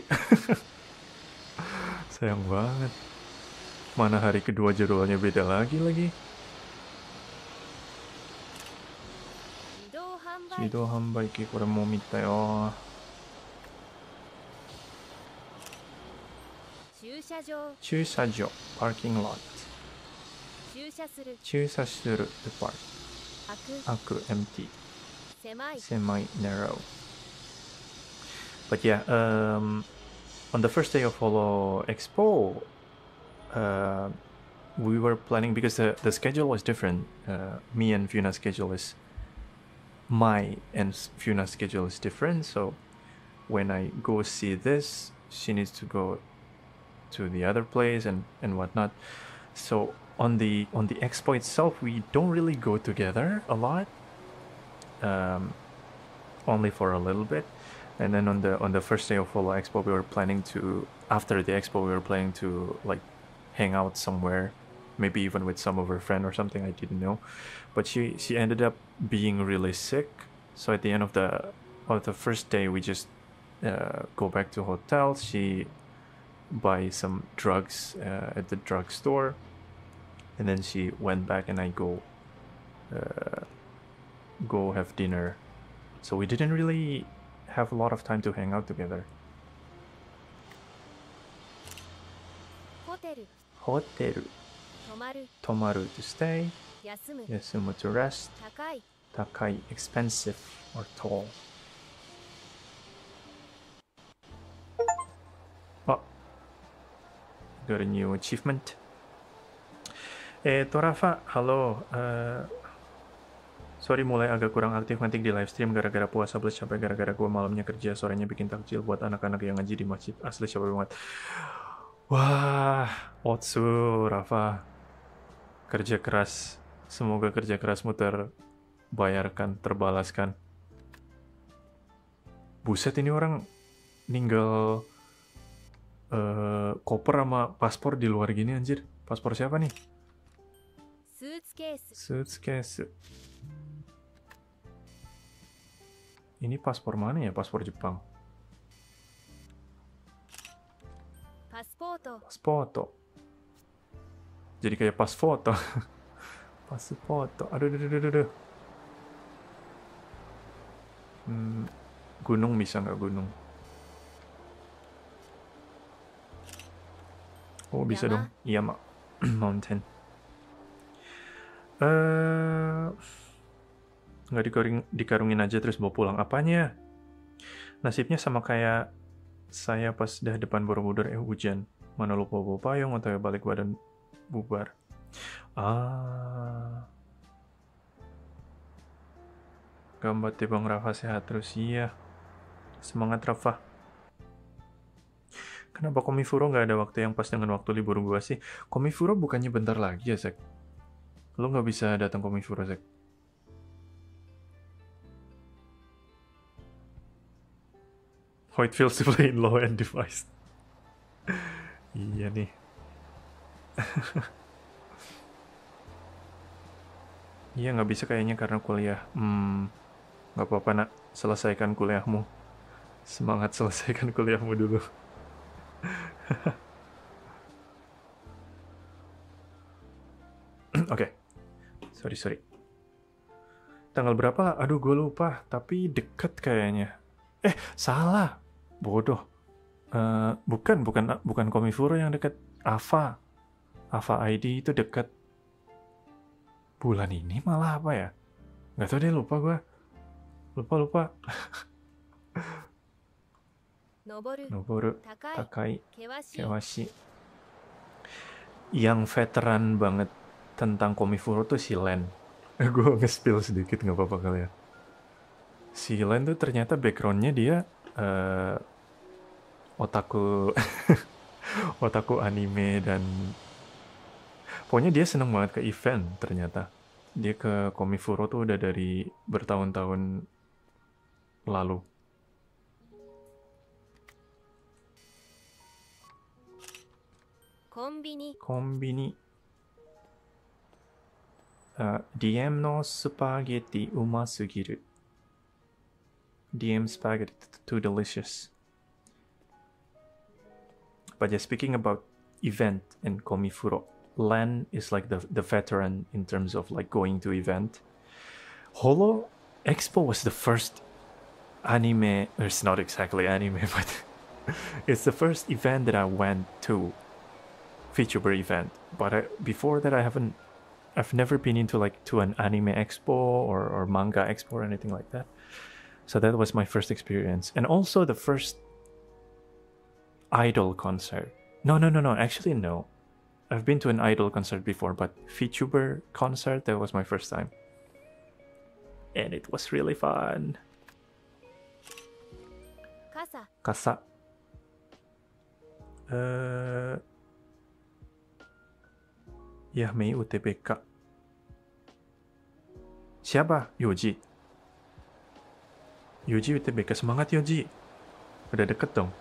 Sayang banget. Mana hari kedua jadwalnya beda lagi. Jido hanbai ki, kore mau mita yo. Chushajo, parking lot. Chusasuru, the park. Aku, empty. Semai, narrow. But yeah, on the first day of Holo Expo, we were planning, because the schedule was different. Me and Fiona's schedule is Fiona's schedule is different. So when I go see this, she needs to go to the other place and whatnot. So on the expo itself, we don't really go together a lot. Only for a little bit. And then on the first day of Holo Expo, we were planning to, after the expo, we were planning to like hang out somewhere, maybe even with some of her friend or something, I didn't know. But she ended up being really sick. So at the end of the first day, we just go back to hotel. She buy some drugs at the drugstore, and then she went back, and I go have dinner. So we didn't really have a lot of time to hang out together. Hoteru. Tomaru, to stay. Yasumu, to rest. Takai, expensive or tall. Oh, got a new achievement. Rafa, halo. Sorry mulai agak kurang aktif ngetik di live stream gara-gara puasa plus capek gara-gara gue malamnya kerja, sorenya bikin takjil buat anak-anak yang ngaji di masjid. Asli capek banget. Wah, Otsu, Rafa. Kerja keras. Semoga kerja kerasmu terbayarkan, terbalaskan. Buset, ini orang ninggal koper sama paspor di luar gini anjir. Paspor siapa nih? Suitcase. Ini paspor mana ya? Paspor Jepang. Pasfoto. Jadi kayak pas foto. Pasfoto. Aduh. Gunung bisa nggak gunung? Oh bisa dong. Iya mak. Mountain. Nggak dikarungin aja terus bawa pulang. Apanya? Nasibnya sama kayak saya pas dah depan Borobudur hujan. Mana lupa bawa payung atau balik badan bubar. Gambar Bang Rafa sehat terus. Iya. Semangat Rafa. Kenapa Komifuro nggak ada waktu yang pas dengan waktu libur gua sih? Komifuro bukannya bentar lagi ya, Zek? Lo nggak bisa datang Komifuro, Zek? How it feels to play in low-end device. Iya nih. Iya nggak bisa kayaknya karena kuliah. Nggak apa-apa nak, selesaikan kuliahmu. Semangat selesaikan kuliahmu dulu. Oke. Sorry. Tanggal berapa lah? Aduh gue lupa. Tapi deket kayaknya. Salah. Bodoh. Bukan Komifuro yang deket. Ava ID itu deket. Bulan ini malah apa ya? Nggak tahu deh, lupa gue. Lupa. Noboru, Takai, Kewashi. Yang veteran banget tentang Komifuro tuh si Len. Gue nge-spill sedikit, nggak apa-apa kali ya. Si Len tuh ternyata backgroundnya dia otaku anime dan pokoknya dia seneng banget ke event ternyata. Dia ke Komifuro tuh udah dari bertahun-tahun lalu. Kombini. DM no spaghetti umasugiru. DM spaghetti too delicious. But just speaking about event in Komifuro, Len is like the veteran in terms of like going to event. Holo Expo was the first anime. It's not exactly anime, but it's the first event that I went to. VTuber event, but before that I've never been into like to an anime expo or manga expo or anything like that. So that was my first experience, and also the first idol concert. No. Actually, no. I've been to an idol concert before, but VTuber concert, that was my first time, and it was really fun. Kasa. Ya, Mei UTBK. Siapa? Yoji UTBK. Semangat Yoji. Udah deket dong.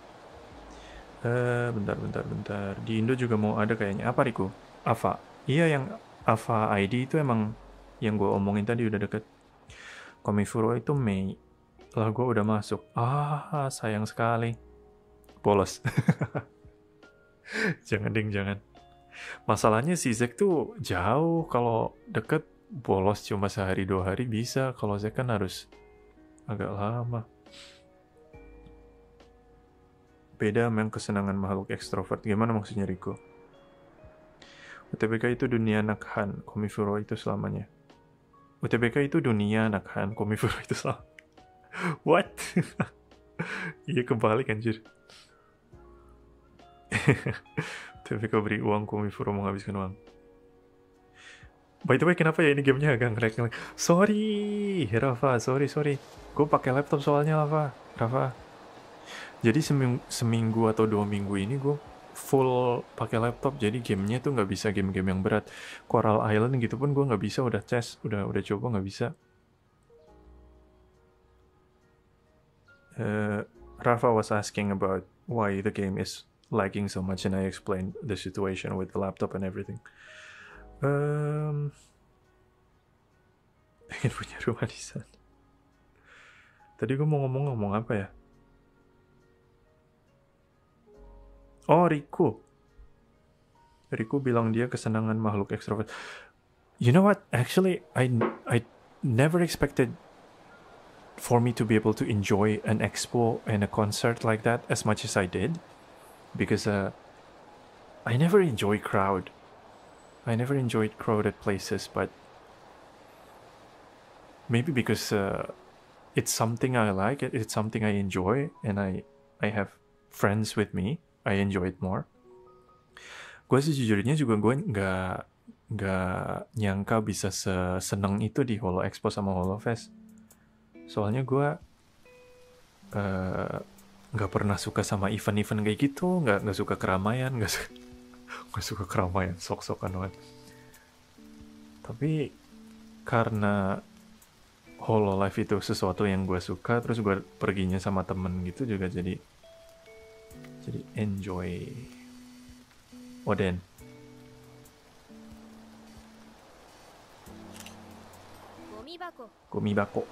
Bentar. Di Indo juga mau ada kayaknya. Apa Riku? Ava. Iya, yang Ava ID itu emang yang gue omongin tadi udah deket. Komifuro itu Mei. Lah gue udah masuk. Sayang sekali. Bolos. Jangan. Masalahnya si Zek tuh jauh. Kalau deket bolos cuma sehari 2 hari bisa. Kalau Zek kan harus agak lama. Beda memang kesenangan makhluk ekstrovert. Gimana maksudnya Riko? UTBK itu dunia nakhan, Komifuro itu selamanya. UTBK itu dunia nakhan, Komifuro itu selamanya. What? Iya kebalik anjir. UTBK beri uang, Komifuro menghabiskan uang. By the way, kenapa ya ini gamenya agak nge-lag? Sorry, Rafa, sorry. Gue pakai laptop soalnya, Rafa. Jadi seminggu atau 2 minggu ini gue full pakai laptop, jadi gamenya tuh nggak bisa game-game yang berat. Coral Island gitu pun gue nggak bisa, udah tes, udah coba nggak bisa. Rafa was asking about why the game is lagging so much, and I explained the situation with the laptop and everything. Pengen punya rumah di sana. Tadi gue mau ngomong apa ya? Oh, Riku bilang dia kesenangan makhluk ekstrovert. You know what? Actually, I never expected for me to be able to enjoy an expo and a concert like that as much as I did, because I never enjoy crowd. I never enjoyed crowded places, but maybe because it's something I like, it's something I enjoy, and I have friends with me, I enjoy it more. Gue sejujurnya juga gue nggak nyangka bisa seneng itu di Holo Expo sama Holo Fest. Soalnya gue nggak pernah suka sama event-event kayak gitu, nggak suka keramaian, nggak suka keramaian, sok-sokan banget. Tapi karena Hololive itu sesuatu yang gue suka, terus gue perginya sama temen gitu juga jadi enjoy. Oden. Gomibako.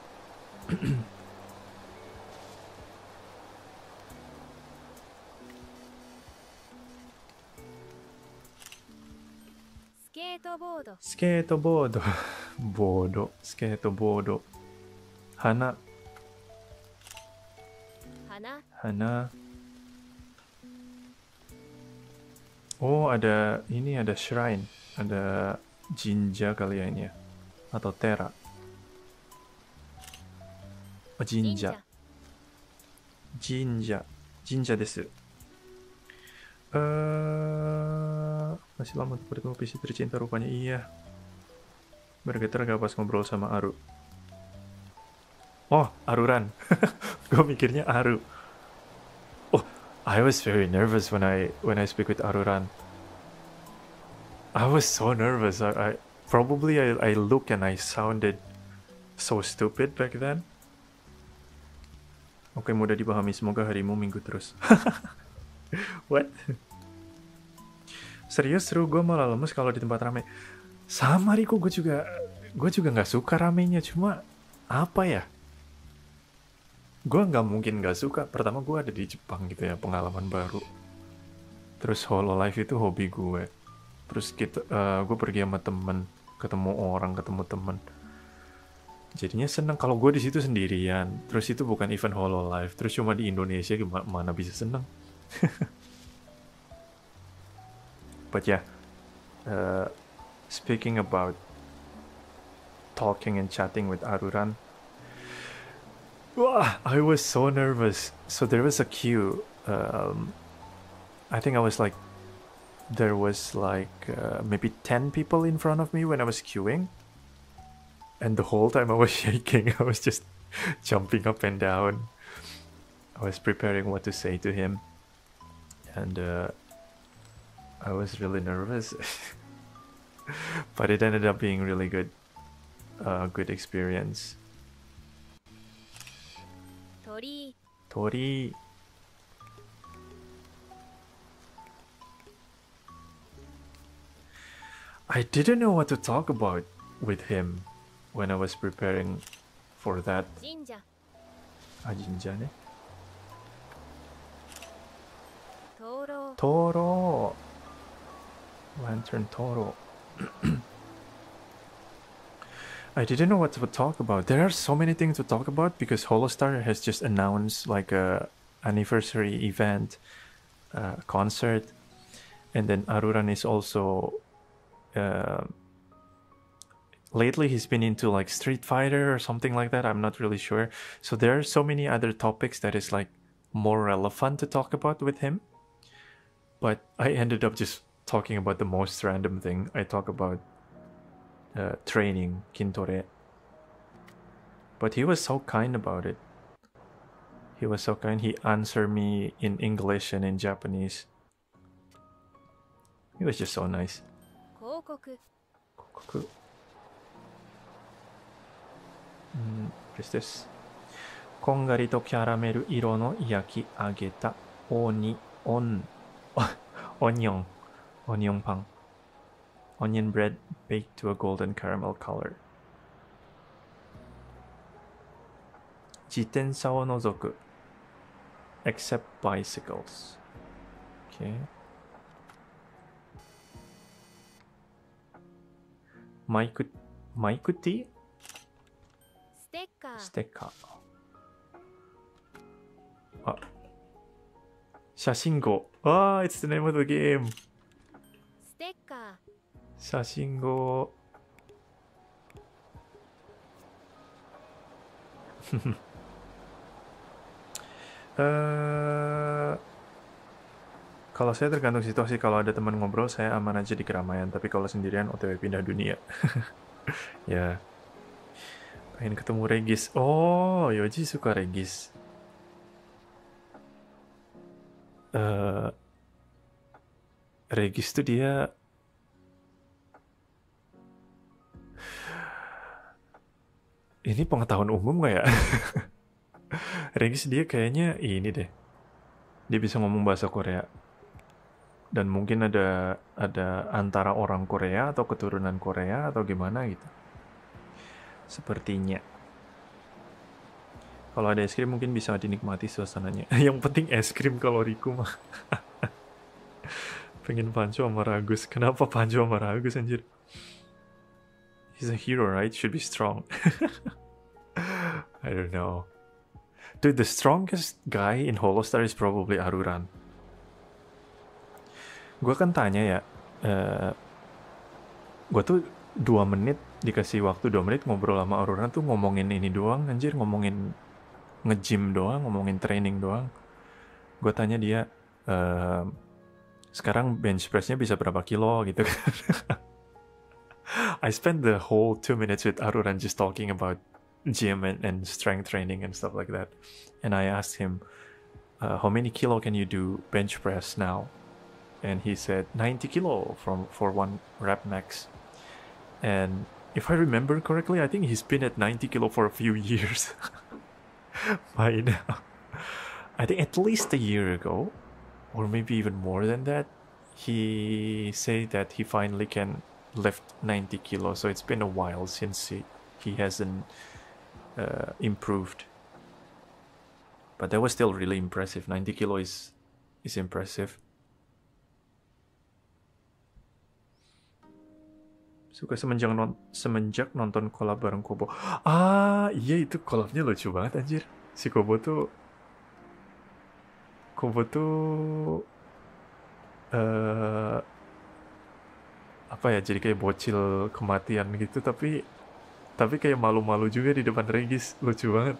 Skateboard. Skateboard. Hana. Oh, ada shrine, ada jinja kali ya ini ya, atau tera. Oh, jinja desu. Masih lama untuk bertemu PC tercinta rupanya. Iya. Bergetar gak pas ngobrol sama Aru? Oh, Aruran. Gue mikirnya Aru. Oh, I was very nervous when I speak with Aruran. I was so nervous. I probably look and I sounded so stupid back then. Oke, mudah dipahami. Semoga harimu minggu terus. What? Serius seru, gue malah lemes kalau di tempat rame. Sama Riko, gue juga nggak suka ramenya. Cuma apa ya? Gue nggak mungkin nggak suka. Pertama gue ada di Jepang gitu ya, pengalaman baru. Terus Hololive itu hobi gue. Terus gue pergi sama temen, ketemu orang, ketemu temen. Jadinya seneng. Kalau gue di situ sendirian, terus itu bukan event Hololive, terus cuma di Indonesia, gimana bisa seneng? But yeah, speaking about talking and chatting with Aruran, I was so nervous. So there was a queue. I think there was maybe 10 people in front of me when I was queuing. And the whole time I was shaking. I was just jumping up and down. I was preparing what to say to him. And I was really nervous. But it ended up being really good. Good experience. Tori. I didn't know what to talk about with him when I was preparing for that. Jinja ne? Toro. Lantern Toro. I didn't know what to talk about. There are so many things to talk about because Holostar has just announced like a anniversary event, concert, and then Aruran is also lately he's been into like Street Fighter or something like that. I'm not really sure. So there are so many other topics that is like more relevant to talk about with him. But I ended up just talking about the most random thing. I talk about training, Kintore. But he was so kind about it. He was so kind. He answered me in English and in Japanese. He was just so nice. Kokoku. What is this? こんがりとキャラメル色の焼き上げたオニオンオニオンパン onion bread baked to a golden caramel color 自転車を除く except bicycles okay マイクティーステッカーあ写真号it's the name of the game ステッカー写真号kalau saya tergantung situasi. Kalau ada teman ngobrol saya aman aja di keramaian, tapi kalau sendirian OTW pindah dunia. Ya pengen ketemu Regis. Oh, Yoji suka Regis. Regis tuh dia ini pengetahuan umum gak ya? Regis dia kayaknya ini deh. Dia bisa ngomong bahasa Korea. Dan mungkin ada antara orang Korea atau keturunan Korea atau gimana gitu. Sepertinya. Kalau ada es krim mungkin bisa dinikmati suasananya. Yang penting es krim kalau Riku mah. Pengen Pancho sama Ragus. Kenapa Pancho sama Ragus anjir? He's a hero, right? Should be strong. I don't know. Dude, the strongest guy in Holostar is probably Aruran. Gue kan tanya ya, gue tuh 2 menit dikasih waktu 2 menit ngobrol sama Aruran tuh ngomongin ini doang, anjir, ngomongin nge-gym doang, ngomongin training doang. Gue tanya dia, sekarang bench pressnya bisa berapa kilo gitu kan. I spent the whole 2 minutes with Aruran just talking about gym and strength training and stuff like that. And I asked him, how many kilo can you do bench press now? And he said 90 kilo for 1 rep max. And if I remember correctly, I think he's been at 90 kilo for a few years by now. I think at least a year ago, or maybe even more than that, he said that he finally can lift 90 kilos. So it's been a while since he hasn't improved. But that was still really impressive. 90 kilo is impressive. Suka semenjak nonton collab bareng Kobo. Iya itu collabnya lucu banget anjir. Si Kobo tuh apa ya, jadi kayak bocil kematian gitu, tapi kayak malu-malu juga di depan Regis. Lucu banget.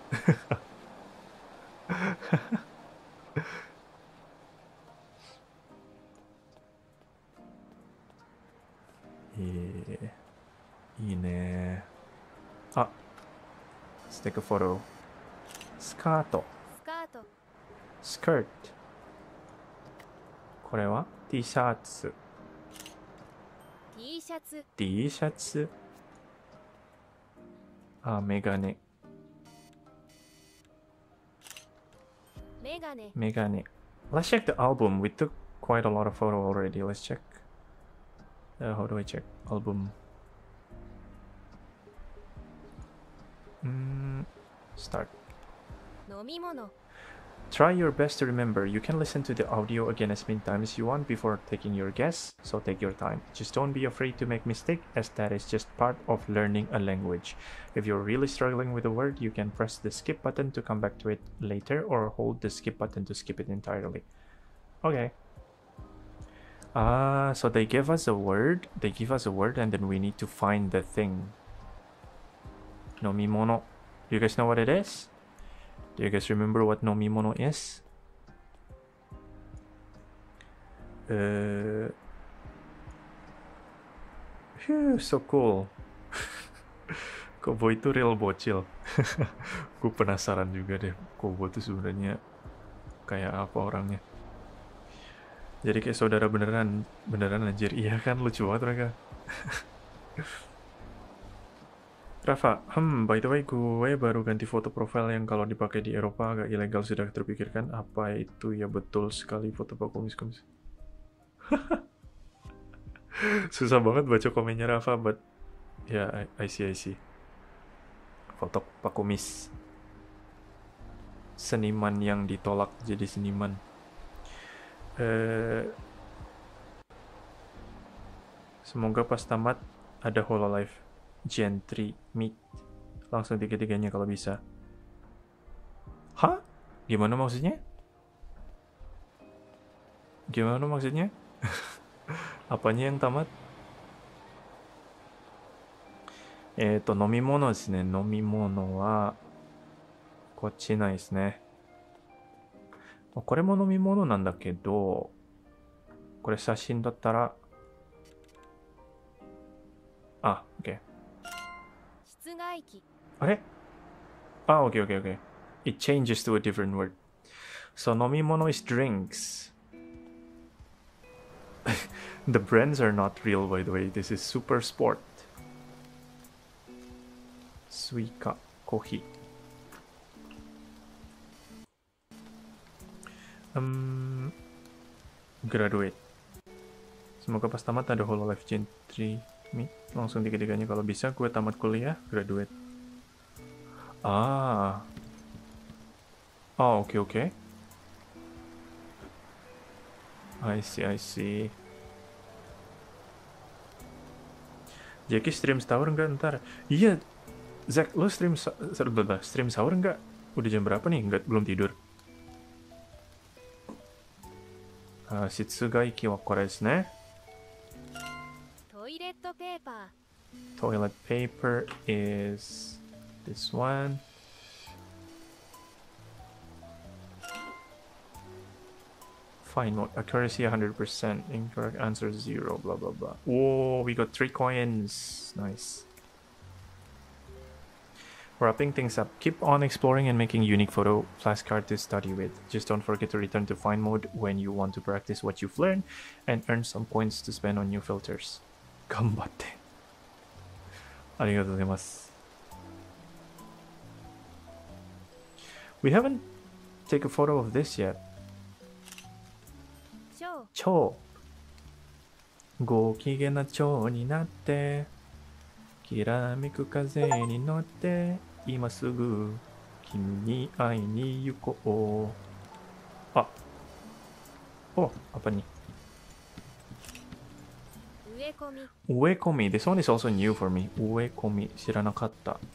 Ine. Let's take a photo. Skirt. Skirt. これは T シャツ。T シャツ。メガネ。メガネ。Let's check the album. We took quite a lot of photo already. Let's check. How do I check album? Start. Try your best to remember. You can listen to the audio again as many times as you want before taking your guess, so take your time. Just don't be afraid to make mistakes, as that is just part of learning a language. If you're really struggling with a word, you can press the skip button to come back to it later, or hold the skip button to skip it entirely. Okay. So they give us a word, and then we need to find the thing. Nomimono. Do you guys know what it is? Do you guys remember what nomimono is? So cool. Kobo itu real bocil. Gue penasaran juga deh, Kobo tuh sebenarnya kayak apa orangnya. Jadi kayak saudara beneran anjir. Iya kan, lucu banget mereka. Rafa, by the way, gue baru ganti foto profile yang kalau dipakai di Eropa agak ilegal, sudah terpikirkan apa itu ya, betul sekali foto Pak Kumis. Susah banget baca komennya Rafa, but ya, yeah, I see. Foto Pak Kumis. Seniman yang ditolak jadi seniman. Semoga pas tamat ada Hololive Gentry Meet. Langsung tiga-tiganya kalau bisa. Hah? Gimana maksudnya? Apanya yang tamat? 飲み物ですね。飲み物は、こっちないですね。これも飲み物なんだけど、これ写真だったら、OK。 室外機。 あれOK. It changes to a different word. So, 飲み物 is drinks. The brands are not real, by the way. This is Super Sport. Suica Coffee. Graduate. Semoga pas tamat ada Hololive Gentry Meet. Langsung tiga-tiganya kalau bisa. Gue tamat kuliah, graduate. Okay. I see. Jackie stream sahur enggak ntar? Iya, Zack, lo stream sahur enggak? Udah jam berapa nih? Belum tidur. Shitsugaiki wa kore desu ne. Toilet paper is this one. Fine mode, accuracy 100%, incorrect answer 0, blah blah blah. Whoa, we got 3 coins. Nice. Wrapping things up. Keep on exploring and making unique photo flashcard to study with. Just don't forget to return to fine mode when you want to practice what you've learned and earn some points to spend on new filters. Ganbatte. Arigatou gozaimasu. We haven't taken a photo of this yet. 蝶。ご機嫌な蝶になってきらめく風に乗って今すぐ君に会いに行こう。apa nih? Uekomi. This one is also new for me. Uekomi. 知らなかった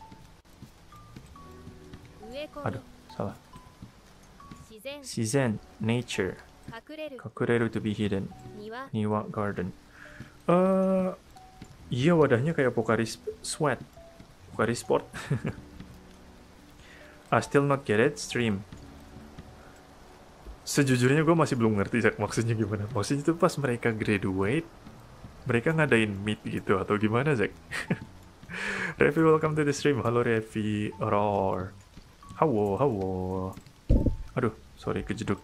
。Aduh, salah. 自然 nature. 隠れる to be hidden. Niwa garden. Iya, wadahnya kayak Pocari Sweat. Pocari Sport. I still not get it. Stream. Sejujurnya gue masih belum ngerti Zack, maksudnya gimana. Maksudnya itu pas mereka graduate, mereka ngadain meet gitu atau gimana Zack? Revi, welcome to the stream. Halo Revi. Roar. Hawo. Aduh, sorry kejeduk.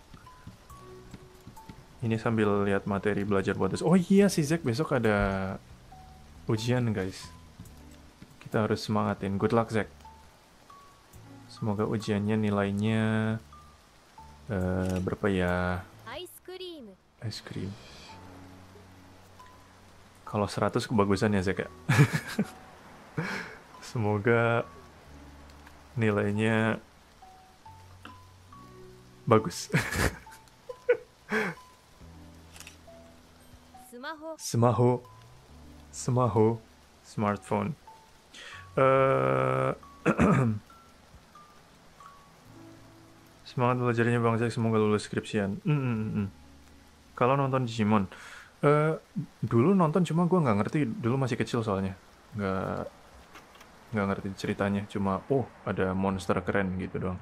Ini sambil lihat materi belajar buat tes. Oh iya, si Zack besok ada ujian guys. Kita harus semangatin. Good luck Zack. Semoga ujiannya nilainya berapa ya? Ice cream. Kalau 100 kebagusan ya Zack ya. Semoga nilainya bagus. Smartphone. Semangat belajarnya Bang Zack, semoga lulus skripsian. Kalau nonton Digimon, dulu nonton cuma gue nggak ngerti, dulu masih kecil soalnya, nggak ngerti ceritanya, cuma ada monster keren gitu doang.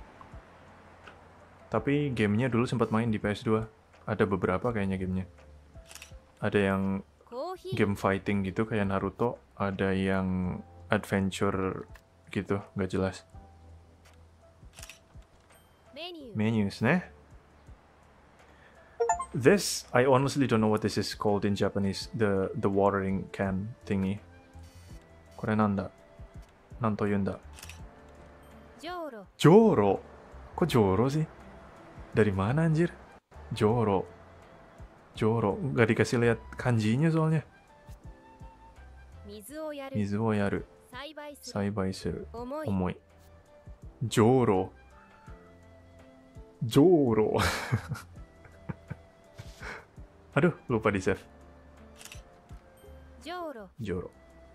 Tapi gamenya dulu sempat main di PS2, ada beberapa kayaknya gamenya. Ada yang game fighting gitu kayak Naruto, ada yang adventure gitu, nggak jelas. Menus, ne? This, I honestly don't know what this is called in Japanese, the watering can thingy. これなんだ? なんと言うんだ? ジョーロ Joro. Kok Joro sih? Dari mana anjir? Joro. Joro. Nggak dikasih lihat kanjinya soalnya. 水をやる Mizu o yaru. 栽培する Saibai suru. 重い Omoi. Joro. Joro. Aduh, lupa di save. ジョーロ Joro.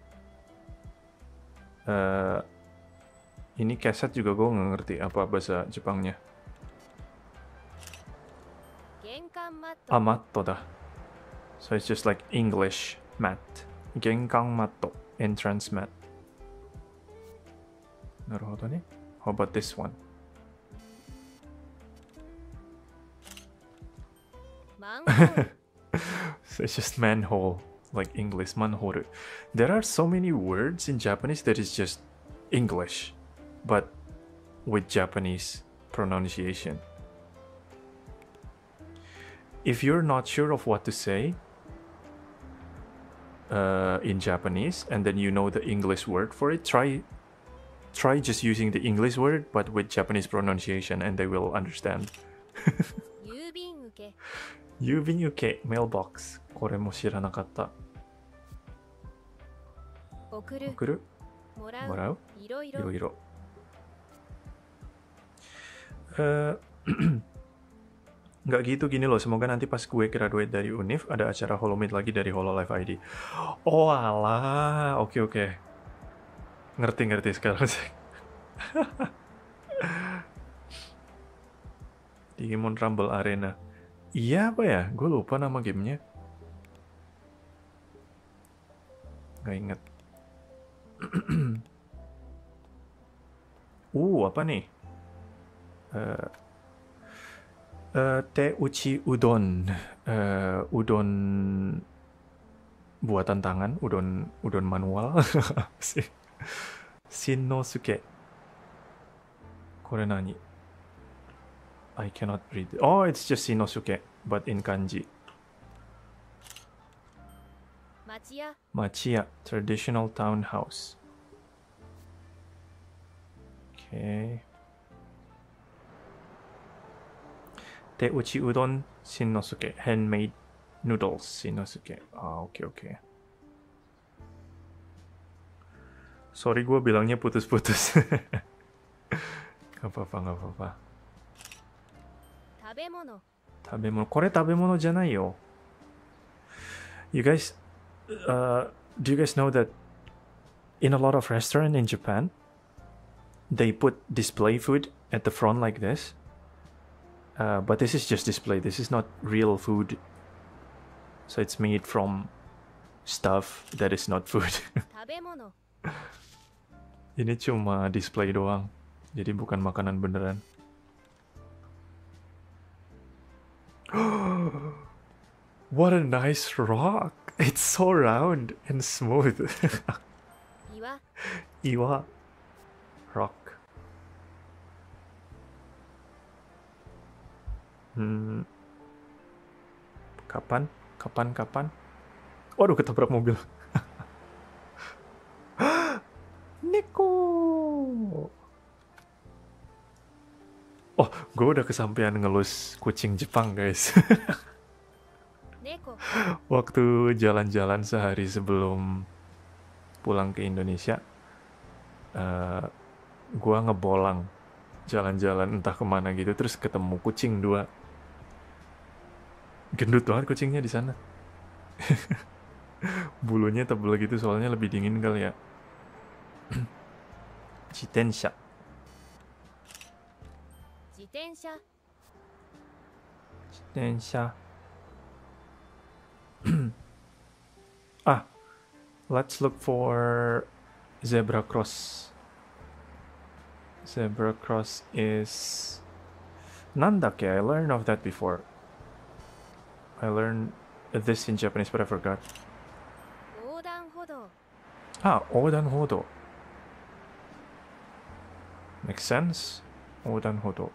Ini keset juga gue nggak ngerti apa bahasa Jepangnya. 玄関マット Ah, matto dah. So it's just like English mat. Genkang matto. Entrance mat. Naruhodo ne. How about this one? マンホール So it's just manhole, like English, manhole. There are so many words in Japanese that is just English, but with Japanese pronunciation. If you're not sure of what to say in Japanese, and then you know the English word for it, try just using the English word, but with Japanese pronunciation, and they will understand. 郵便受け Yubin yuke, mailbox. これも知らなかった。 送る送るもらうもらういろいろいろいろ。Nggak gitu gini loh, semoga nanti pas gue graduate dari Univ ada acara Holomid lagi dari Hololive ID. Oh alah, oke. Ngerti sekarang sih. Digimon Rumble Arena. Iya apa ya? Gue lupa nama gamenya. Nggak inget. Apa nih? Teuchi udon. Udon buatan tangan, udon manual. Shinnosuke. Kore nani? I cannot read. Oh, it's just Shinosuke, but in kanji. 町屋 Machiya, traditional townhouse. Okay. Teuchi udon Shinosuke, handmade noodles Shinosuke. Ah, oke. Sorry gue bilangnya putus-putus. Gak apa-apa. 食べ物 Tabemono. Kore tabemono janai yo. You guys, do you guys know that in a lot of restaurants in Japan, they put display food at the front like this? But this is just display. This is not real food. So it's made from stuff that is not food. 食べ物 Ini cuma display doang. Jadi bukan makanan beneran. What a nice rock. It's so round and smooth. 岩 Iwa. Rock. Kapan? Waduh, ketabrak mobil. Neko. Oh, gue udah kesampean ngelus kucing Jepang, guys. 猫 Waktu jalan-jalan sehari sebelum pulang ke Indonesia, gue ngebolang jalan-jalan entah kemana gitu, terus ketemu kucing 2. Gendut banget kucingnya di sana. Bulunya tebel gitu, soalnya lebih dingin kali ya. Jitensha. 自転車 Jitensha. Let's look for zebra cross. Zebra cross is... Nandake, I learned of that before. I learned this in Japanese, but I forgot. 横断歩道 Odan Hodo. Makes sense. Odan Hodo.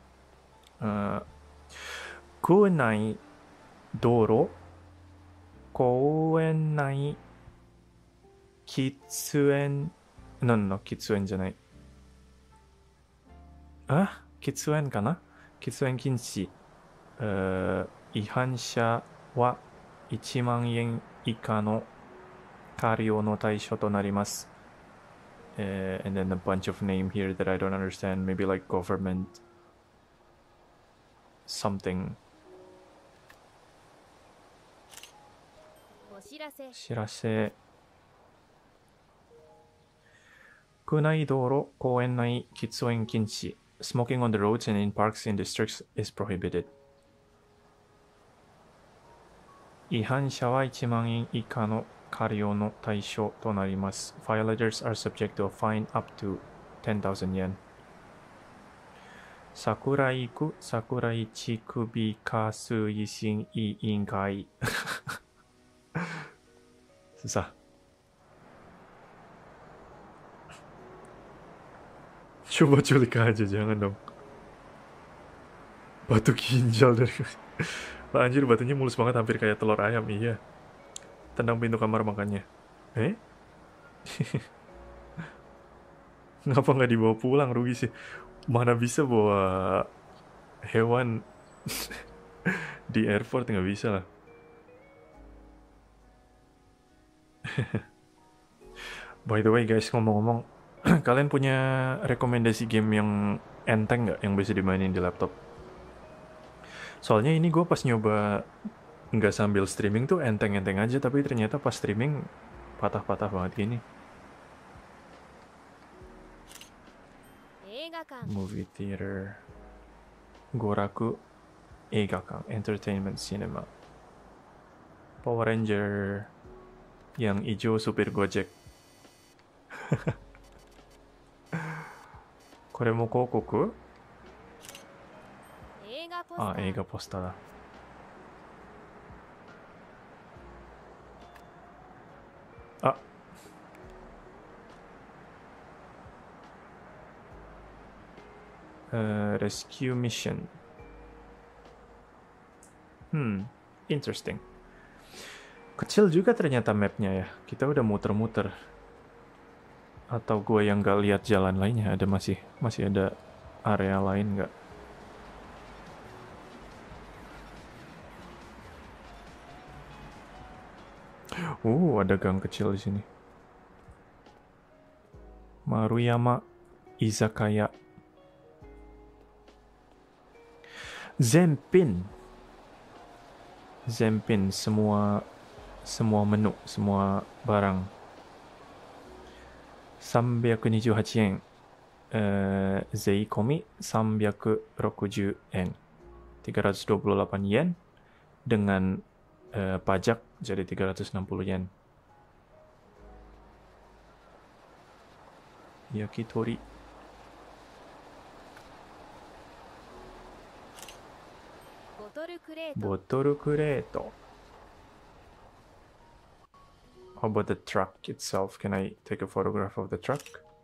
Kunai Doro. 公園内喫煙喫煙じゃない。喫煙かな？喫煙禁止。違反者は1万円以下の過料の対象となります。And then a bunch of name here that I don't understand. Maybe like government something. お知らせ。 知らせ。区内道路、公園内、喫煙禁止。Smoking on the roads and in parks in districts is prohibited. 違反者は1万円以下の過料の対象となります。Violators are subject to a fine up to 10,000 yen. 桜井区桜井乳首下水審委員会 susah. Coba culik aja, jangan dong. Batu ginjal dari... Lah anjir, batunya mulus banget, hampir kayak telur ayam, iya. Tendang pintu kamar makannya. Ngapa nggak dibawa pulang, rugi sih. Mana bisa bawa hewan di airport, nggak bisa lah. By the way guys, ngomong-ngomong, kalian punya rekomendasi game yang enteng nggak yang bisa dimainin di laptop? Soalnya ini gue pas nyoba nggak sambil streaming tuh enteng-enteng aja, tapi ternyata pas streaming patah-patah banget gini. Movie theater, Goraku, Eigakan, entertainment cinema. Power Ranger yang hijau supir Gojek. これも広告？あ、映画ポスターだ。あ、rescue mission. Interesting. Kecil juga ternyata mapnya ya. Kita udah muter-muter. Atau gue yang gak lihat jalan lainnya, ada masih ada area lain nggak? Ada gang kecil di sini. Maruyama Izakaya. Zenpin, semua menu, semua barang. 328 yen. 税込み360 yen. 328 yen dengan pajak jadi 360 yen. Yakitori. Botol crate. How about the truck itself? Can I take a photograph of the truck?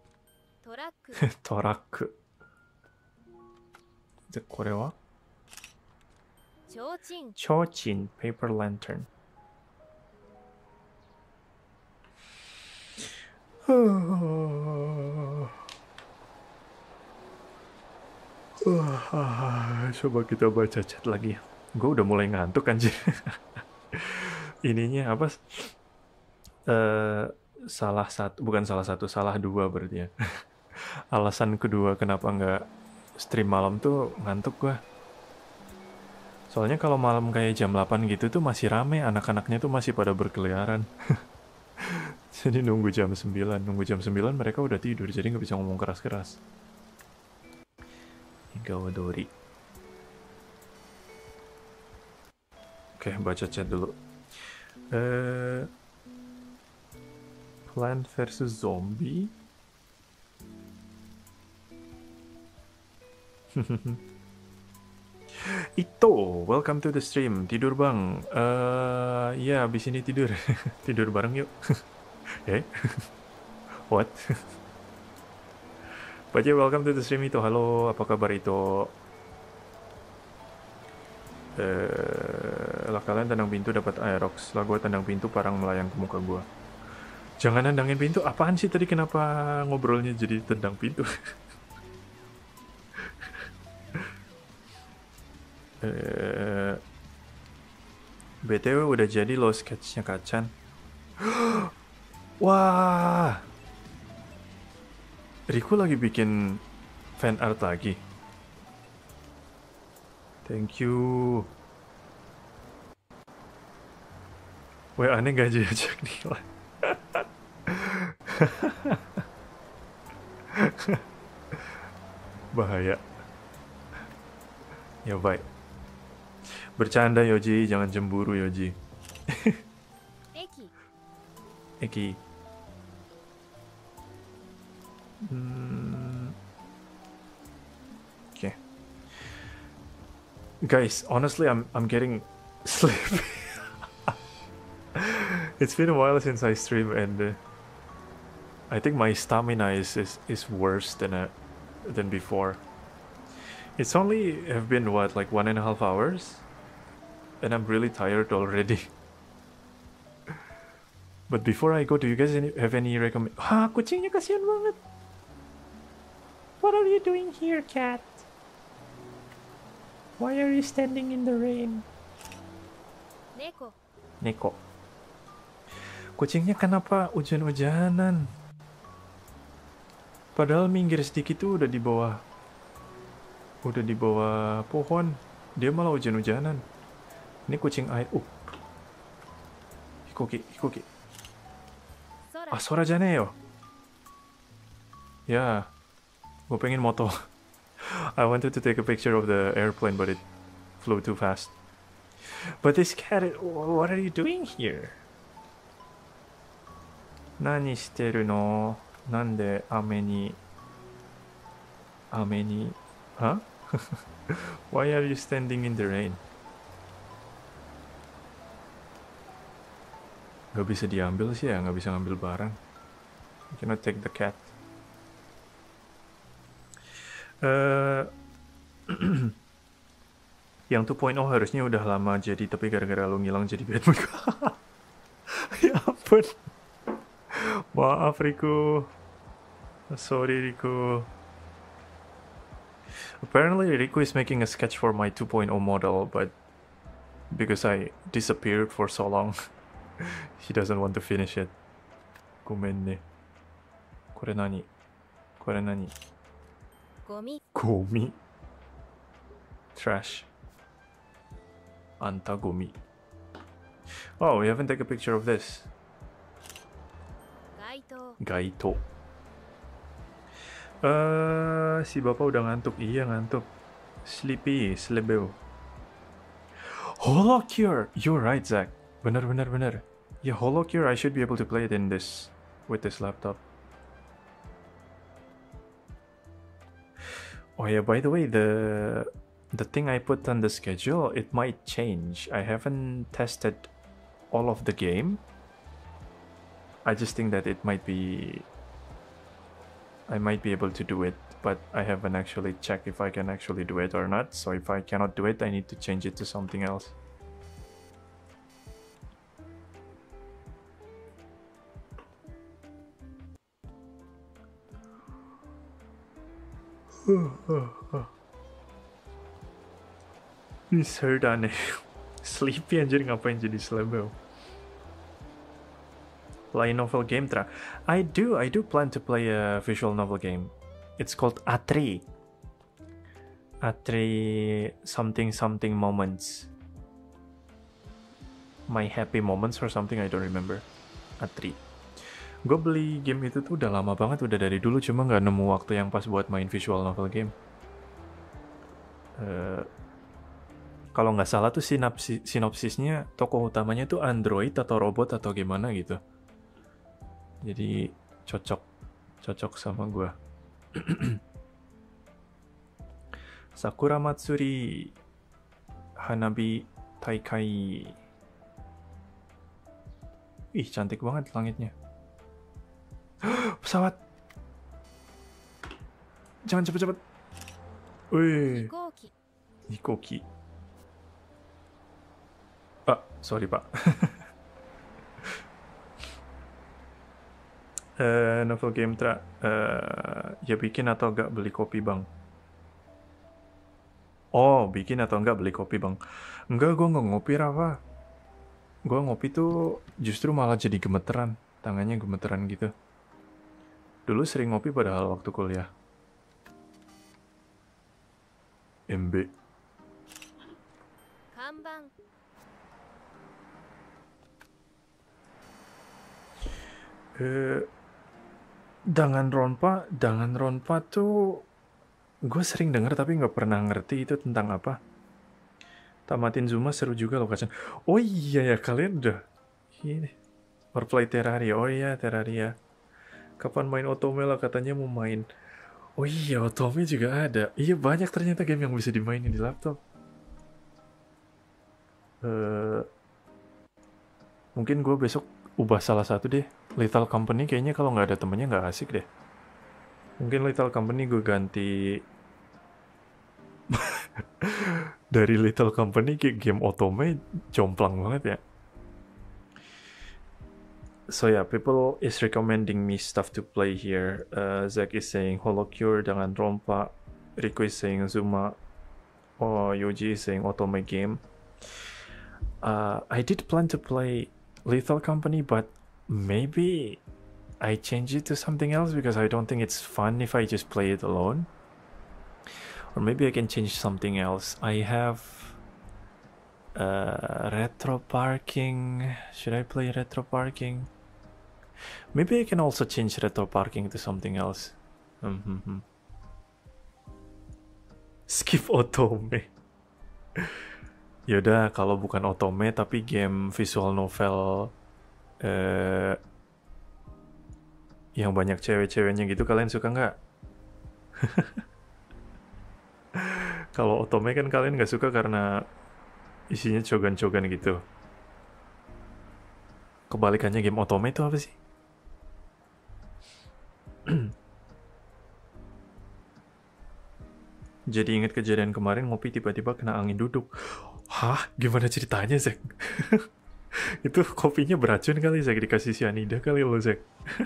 Torak. で、これは？提灯 paper lantern. Coba kita baca chat lagi. Gue udah mulai ngantuk anjir. Ininya apa? Salah dua berarti ya. Alasan kedua kenapa nggak stream malam tuh ngantuk gua. Soalnya kalau malam kayak jam 8 gitu tuh masih rame, anak-anaknya tuh masih pada berkeliaran. Jadi nunggu jam 9 mereka udah tidur, jadi nggak bisa ngomong keras-keras. Gawadori. Oke, baca chat dulu. Plant versus Zombie. Ito, welcome to the stream. Tidur bang. Ya, abis ini tidur. Tidur bareng yuk. What? Baca, welcome to the stream Ito. Halo, apa kabar Ito? Setelah kalian tendang pintu dapat Aerox. Setelah gue tendang pintu, parang melayang ke muka gue. Jangan nendangin pintu. Apaan sih tadi, kenapa ngobrolnya jadi tendang pintu? BTW udah jadi loh sketchnya Kacan. Wah, Riku lagi bikin fan art lagi. Thank you. Wah, aneh gak diajak nih lah. Bahaya. Ya baik. Bercanda Yoji, jangan cemburu Yoji. Eki. Eki. Okay. Guys, honestly, I'm getting sleepy. It's been a while since I stream, and I think my stamina is worse than before. It's only have been what, like 1.5 hours, and I'm really tired already. But before I go, do you guys have any recommend? Ah, kucingnya kasihan banget. What are you doing here, cat? Why are you standing in the rain? Neko. Neko. Kucingnya kenapa hujan-hujanan? Padahal minggir sedikit tuh udah di bawah pohon. Dia malah hujan-hujanan. Ini kucing air. Hikoki. Ah, Sora Janeo. Ya, gue pengen moto. I wanted to take a picture of the airplane, but it flew too fast. But this cat, what are you doing here? 何してるの? なんで雨に Huh? Why are you standing in the rain? Gak bisa diambil sih ya, gak bisa ngambil barang. You cannot take the cat. Yang 2.0 harusnya udah lama jadi, tapi gara-gara lu ngilang jadi bad mood. Ya ampun. Maaf Riku. Sorry Riku. Apparently Riku is making a sketch for my 2.0 model, but because I disappeared for so long, he doesn't want to finish it. ごめんね。これ何? これ何? ゴミ。 ゴミ。Trash. あんたゴミ。Oh, we haven't taken a picture of this. 街灯。 街灯。Si bapak udah ngantuk. Iya ngantuk. Sleepy, slebeo. Holocure. You're right, Zach. Bener. Yeah, Holocure. I should be able to play it in this with this laptop. Oh yeah, by the way, the thing I put on the schedule, it might change. I haven't tested all of the game. I just think that I might be able to do it, but I haven't actually checked if I can actually do it or not. So if I cannot do it, I need to change it to something else. Misheard aneh. Sleepy anjir, ngapain jadi slebeo. Play novel game tra. I do plan to play a visual novel game. It's called Atri. Atri something moments. My happy moments or something, I don't remember. Atri. Gue beli game itu tuh udah lama banget, udah dari dulu, cuma nggak nemu waktu yang pas buat main visual novel game. Kalau nggak salah tuh sinopsisnya tokoh utamanya tuh android atau robot atau gimana gitu. Jadi cocok sama gue. Sakura Matsuri Hanabi Taikai. Ih, cantik banget langitnya. Pesawat. Jangan cepet-cepet. Wih. Hikoki. Sorry pak. Novel game ya bikin atau enggak beli kopi bang? Oh, bikin atau enggak beli kopi bang? Enggak, gue nggak ngopi Rafa. Gue ngopi tuh justru malah jadi gemeteran. Tangannya gemeteran gitu. Dulu sering ngopi padahal waktu kuliah. MB. Kanban. Danganronpa tuh gue sering denger tapi nggak pernah ngerti itu tentang apa. Tamatin Zuma seru juga loh kasian. Oh iya ya, kalian udah ini Warplay Terraria. Oh iya, Terraria. Kapan main Otome lah, katanya mau main. Oh iya, Otome juga ada. Iya, banyak ternyata game yang bisa dimainin di laptop. Mungkin gue besok ubah salah satu deh. Lethal Company kayaknya kalau nggak ada temennya nggak asik deh. Mungkin Lethal Company gue ganti dari Lethal Company ke game Otome, jomplang banget ya. So yeah, people is recommending me stuff to play here. Zack is saying Holocure Danganronpa. Riku is saying Zuma. Yoji is saying Otome game. I did plan to play Lethal Company, but maybe I change it to something else because I don't think it's fun if I just play it alone. Or maybe I can change something else. I have retro parking. Should I play retro parking? Maybe I can also change retro parking to something else. Skip Otome. Yaudah, kalau bukan Otome tapi game visual novel yang banyak cewek-ceweknya gitu, kalian suka nggak? Kalau Otome kan kalian nggak suka karena isinya cogan-cogan gitu. Kebalikannya game Otome itu apa sih? Jadi ingat kejadian kemarin ngopi tiba-tiba kena angin duduk. Hah? Gimana ceritanya, Zack? Itu kopinya beracun kali, Zack, dikasih cyanida kali lo, Zack.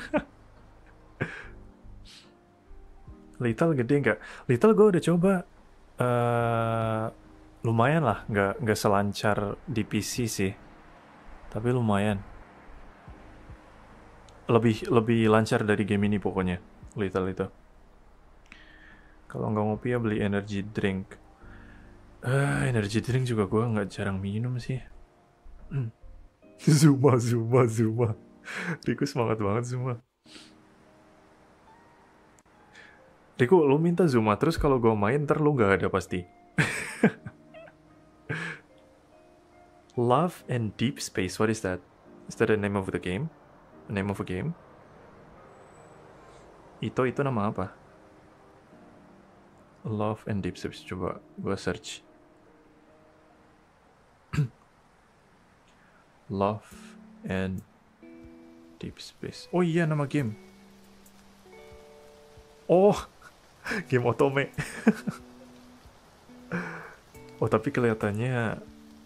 Lethal gede nggak? Lethal gue udah coba. Lumayan lah, nggak selancar di PC sih. Tapi lumayan. Lebih lancar dari game ini pokoknya. Lethal itu. Kalau nggak ngopi ya beli energy drink. Energy drink juga gue nggak jarang minum sih. Zuma. Riku semangat banget Zuma. Riku, lu minta Zuma terus kalau gue main ntar lu nggak ada pasti. Love and Deep Space, what is that? Is that the name of the game? The name of a game? Itu nama apa? Love and Deep Space, coba gue search. Love and Deep Space. Oh iya, nama game. Oh, game Otome. Oh, tapi kelihatannya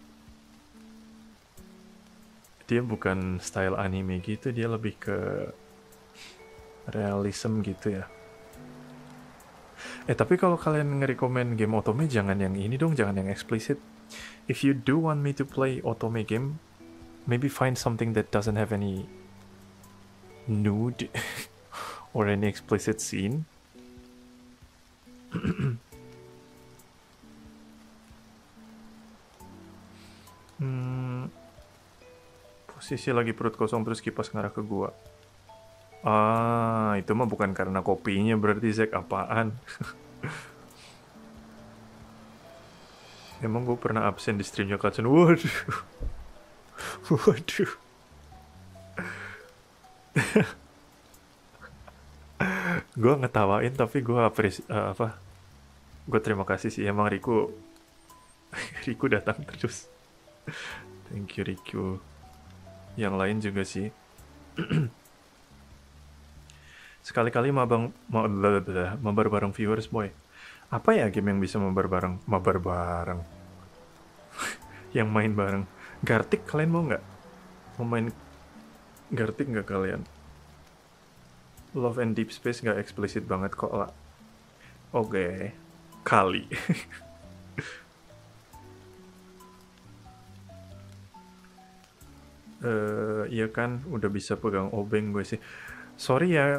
dia bukan style anime gitu, dia lebih ke realism gitu ya. Tapi kalau kalian nge-recommend game Otome, jangan yang ini dong, jangan yang explicit. If you do want me to play Otome game, maybe find something that doesn't have any nude or any explicit scene. Posisi lagi perut kosong terus kipas ngarah ke gua. Itu mah bukan karena kopinya, berarti Zack apaan? Emang gue pernah absen di streamnya Katsun. Waduh. Gue ngetawain tapi gue gue terima kasih sih, emang Riku datang terus. Thank you Riku. Yang lain juga sih. Sekali-kali mabar bareng viewers, boy. Apa ya game yang bisa mabar bareng? Yang main bareng. Gartic kalian mau nggak? Mau main Gartic nggak kalian? Love and Deep Space nggak eksplisit banget kok lah. Oke, kali. Iya kan, udah bisa pegang obeng gue sih. Sorry ya,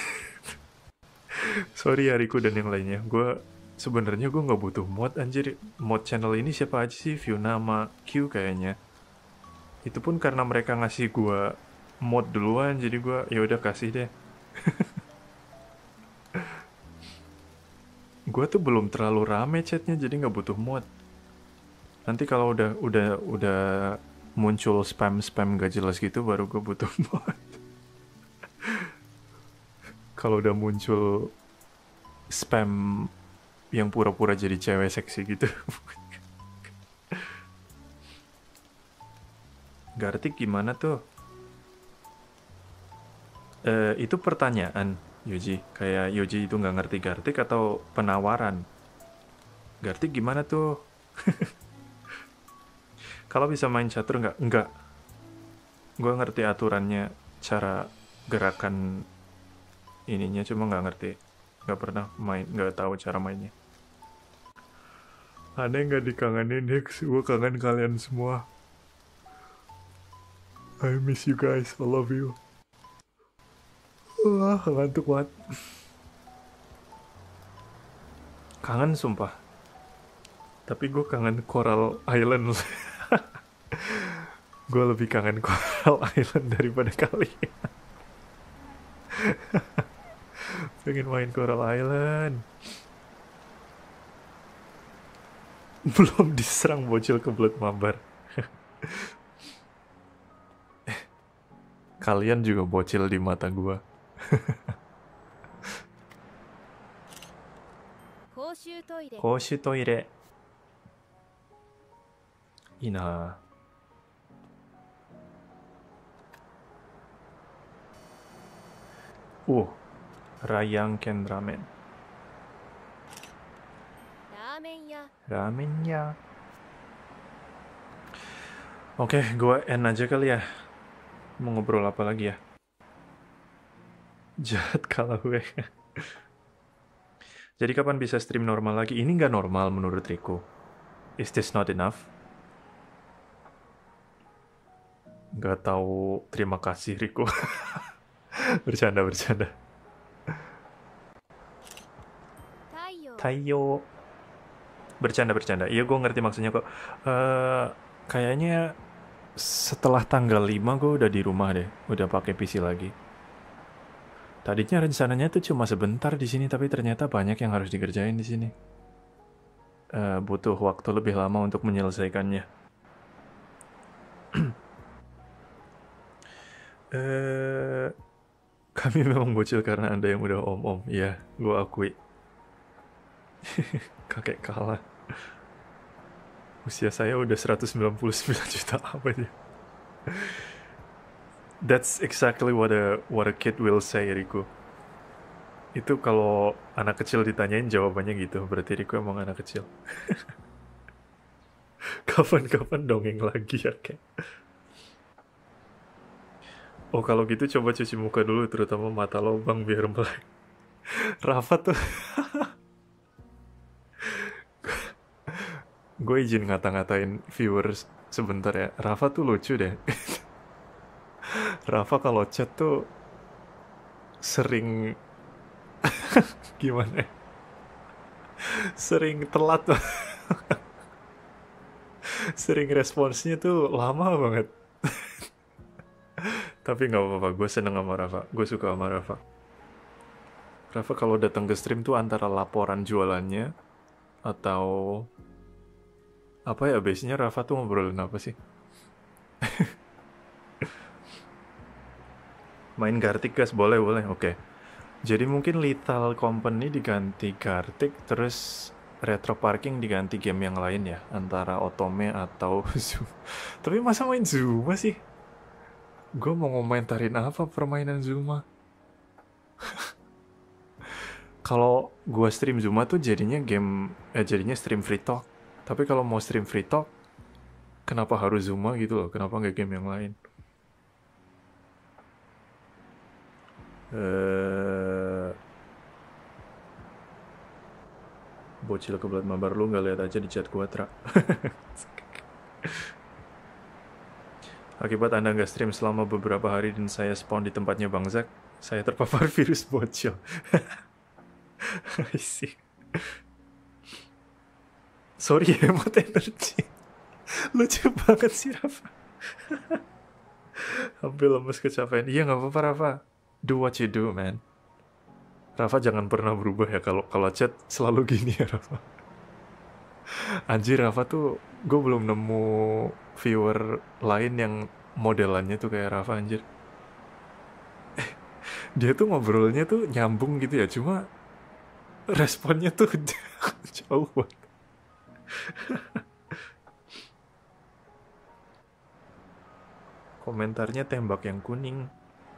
sorry ya Riku dan yang lainnya. Gue sebenarnya gue nggak butuh mod anjir. Mod channel ini siapa aja sih? Fiona sama Q kayaknya. Itu pun karena mereka ngasih gue mod duluan, jadi gue ya udah kasih deh. Gue tuh belum terlalu rame chatnya, jadi nggak butuh mod. Nanti kalau udah muncul spam gak jelas gitu, baru gue butuh mod. Kalau udah muncul spam yang pura-pura jadi cewek seksi gitu. Gartic gimana tuh? Itu pertanyaan, Yuji. Kayak Yuji itu nggak ngerti Gartic atau penawaran? Gartic gimana tuh? Kalau bisa main catur nggak? Nggak. Gue ngerti aturannya, cara gerakan ininya, cuma nggak ngerti. Nggak pernah main, nggak tahu cara mainnya. Aneh nggak dikangenin, Hicks? Gue kangen kalian semua. I miss you guys, I love you. Wah, ngantuk banget. Kangen sumpah. Tapi gue kangen Coral Island. Gue lebih kangen Coral Island daripada kalian. Pengen main Coral Island. Belum diserang bocil kebelet mabar. Kalian juga bocil di mata gue. Koshu toire. Ina. Rayang Ken Ramen. Ramennya. Oke, gue end aja kali ya. Mau ngobrol apa lagi ya? Jahat kalau gue. Jadi kapan bisa stream normal lagi? Ini nggak normal menurut Rico. Is this not enough? Nggak tahu. Terima kasih Rico. Bercanda. Taiyo. Bercanda. Iya gue ngerti maksudnya kok. Kayaknya setelah tanggal 5 gue udah di rumah deh. Udah pakai PC lagi. Tadinya rencananya tuh cuma sebentar di sini, tapi ternyata banyak yang harus dikerjain di sini. Butuh waktu lebih lama untuk menyelesaikannya. Kami memang bocil karena Anda yang udah om-om. Iya, gue akui. Kakek kalah. Usia saya udah 199 juta apa aja. That's exactly what a kid will say, Rico. Itu kalau anak kecil ditanyain jawabannya gitu. Berarti Rico emang anak kecil. Kapan-kapan dongeng lagi ya, kayak. Oh, kalau gitu coba cuci muka dulu, terutama mata lobang biar melek. Rafa tuh... Gue izin ngata-ngatain viewers sebentar ya. Rafa tuh lucu deh. Rafa kalau chat tuh sering gimana? Sering telat. Sering responsnya tuh lama banget. Tapi nggak apa-apa, gue seneng sama Rafa. Gue suka sama Rafa. Rafa kalau datang ke stream tuh antara laporan jualannya atau apa ya, biasanya Rafa tuh ngobrolin apa sih? Main Gartic guys, boleh, oke. Jadi mungkin Lethal Company diganti Gartic, terus Retro Parking diganti game yang lain ya, antara Otome atau Zuma. Tapi masa main Zuma sih? Gue mau ngomentarin apa permainan Zuma? Kalau gue stream Zuma tuh jadinya stream free talk. Tapi kalau mau stream free talk, kenapa harus Zuma gitu loh, kenapa nggak game yang lain. Bocil kebelat mabar lu nggak lihat aja di chat gua, Tra. Akibat Anda nggak stream selama beberapa hari dan saya spawn di tempatnya Bang Zak, saya terpapar virus bocil. I see. Sorry, hemat energi. Lucu banget sih, Rafa. Hampir lemes kecapean. Iya, nggak apa-apa, Rafa. Do what you do, man. Rafa jangan pernah berubah ya, kalau chat selalu gini ya, Rafa. Anjir, Rafa tuh gue belum nemu viewer lain yang modelannya tuh kayak Rafa, anjir. Dia tuh ngobrolnya tuh nyambung gitu ya, cuma responnya tuh jauh banget. Komentarnya tembak yang kuning.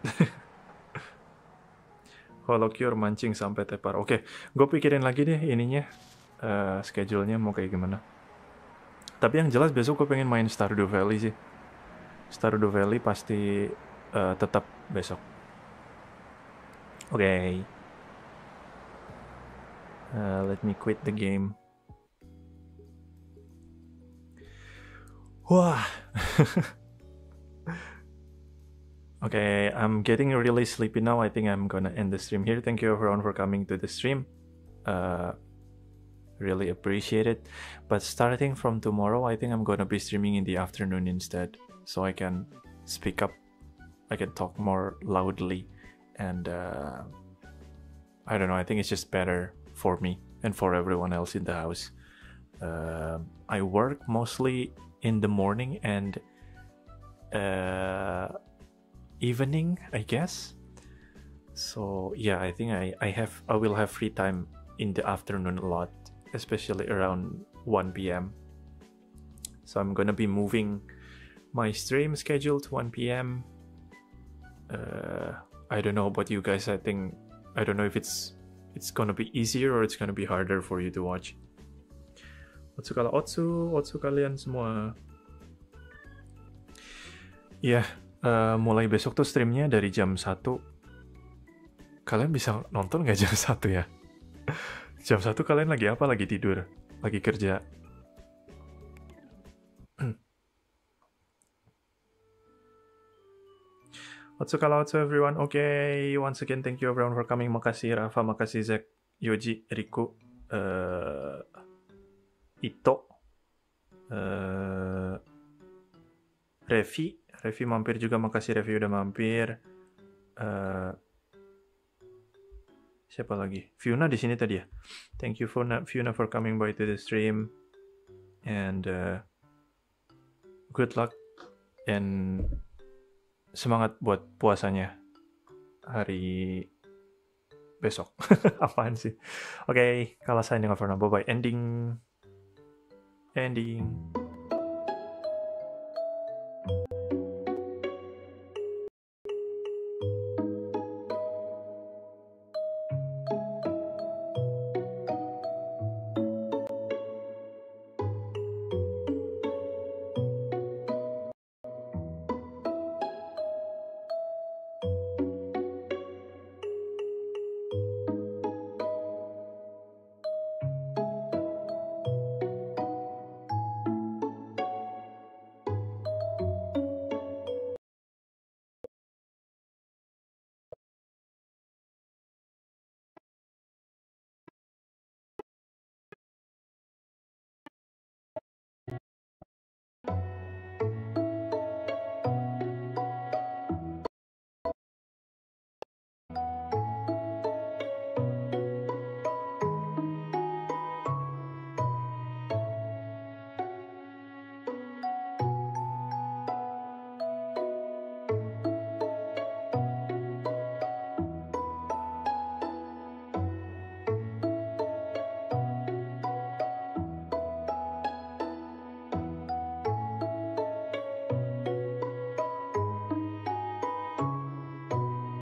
Holocure mancing sampai tepar. Oke, gue pikirin lagi deh ininya, schedule-nya mau kayak gimana. Tapi yang jelas besok gue pengen main Stardew Valley sih. Stardew Valley pasti tetap besok. Oke. Let me quit the game. Wah. Okay, I'm getting really sleepy now. I think I'm gonna end the stream here. Thank you everyone for coming to the stream. Really appreciate it. But starting from tomorrow, I think I'm gonna be streaming in the afternoon instead, so I can speak up. I can talk more loudly, and I don't know. I think it's just better for me and for everyone else in the house. I work mostly in the morning and evening, I guess. So yeah, I think I will have free time in the afternoon a lot, especially around 1 p.m. So I'm gonna be moving my stream schedule to 1 p.m. I don't know about you guys. I don't know if it's gonna be easier or it's gonna be harder for you to watch. Otsu kala Otsu kalian semua. Iya, mulai besok tuh streamnya dari jam 1. Kalian bisa nonton nggak jam 1 ya? Jam 1 kalian lagi apa? Lagi tidur? Lagi kerja? Otsu kala Otsu everyone. Okay, once again thank you everyone for coming. Makasih Rafa, makasih Zack, Yoji, Riku, Ito, Revi mampir juga, makasih Revi udah mampir. Siapa lagi? Fiona di sini tadi ya. Thank you Fiona for coming by to the stream, and good luck and semangat buat puasanya hari besok. Apaan sih? Oke, kalau saya nggak pernah bye-bye. Ending.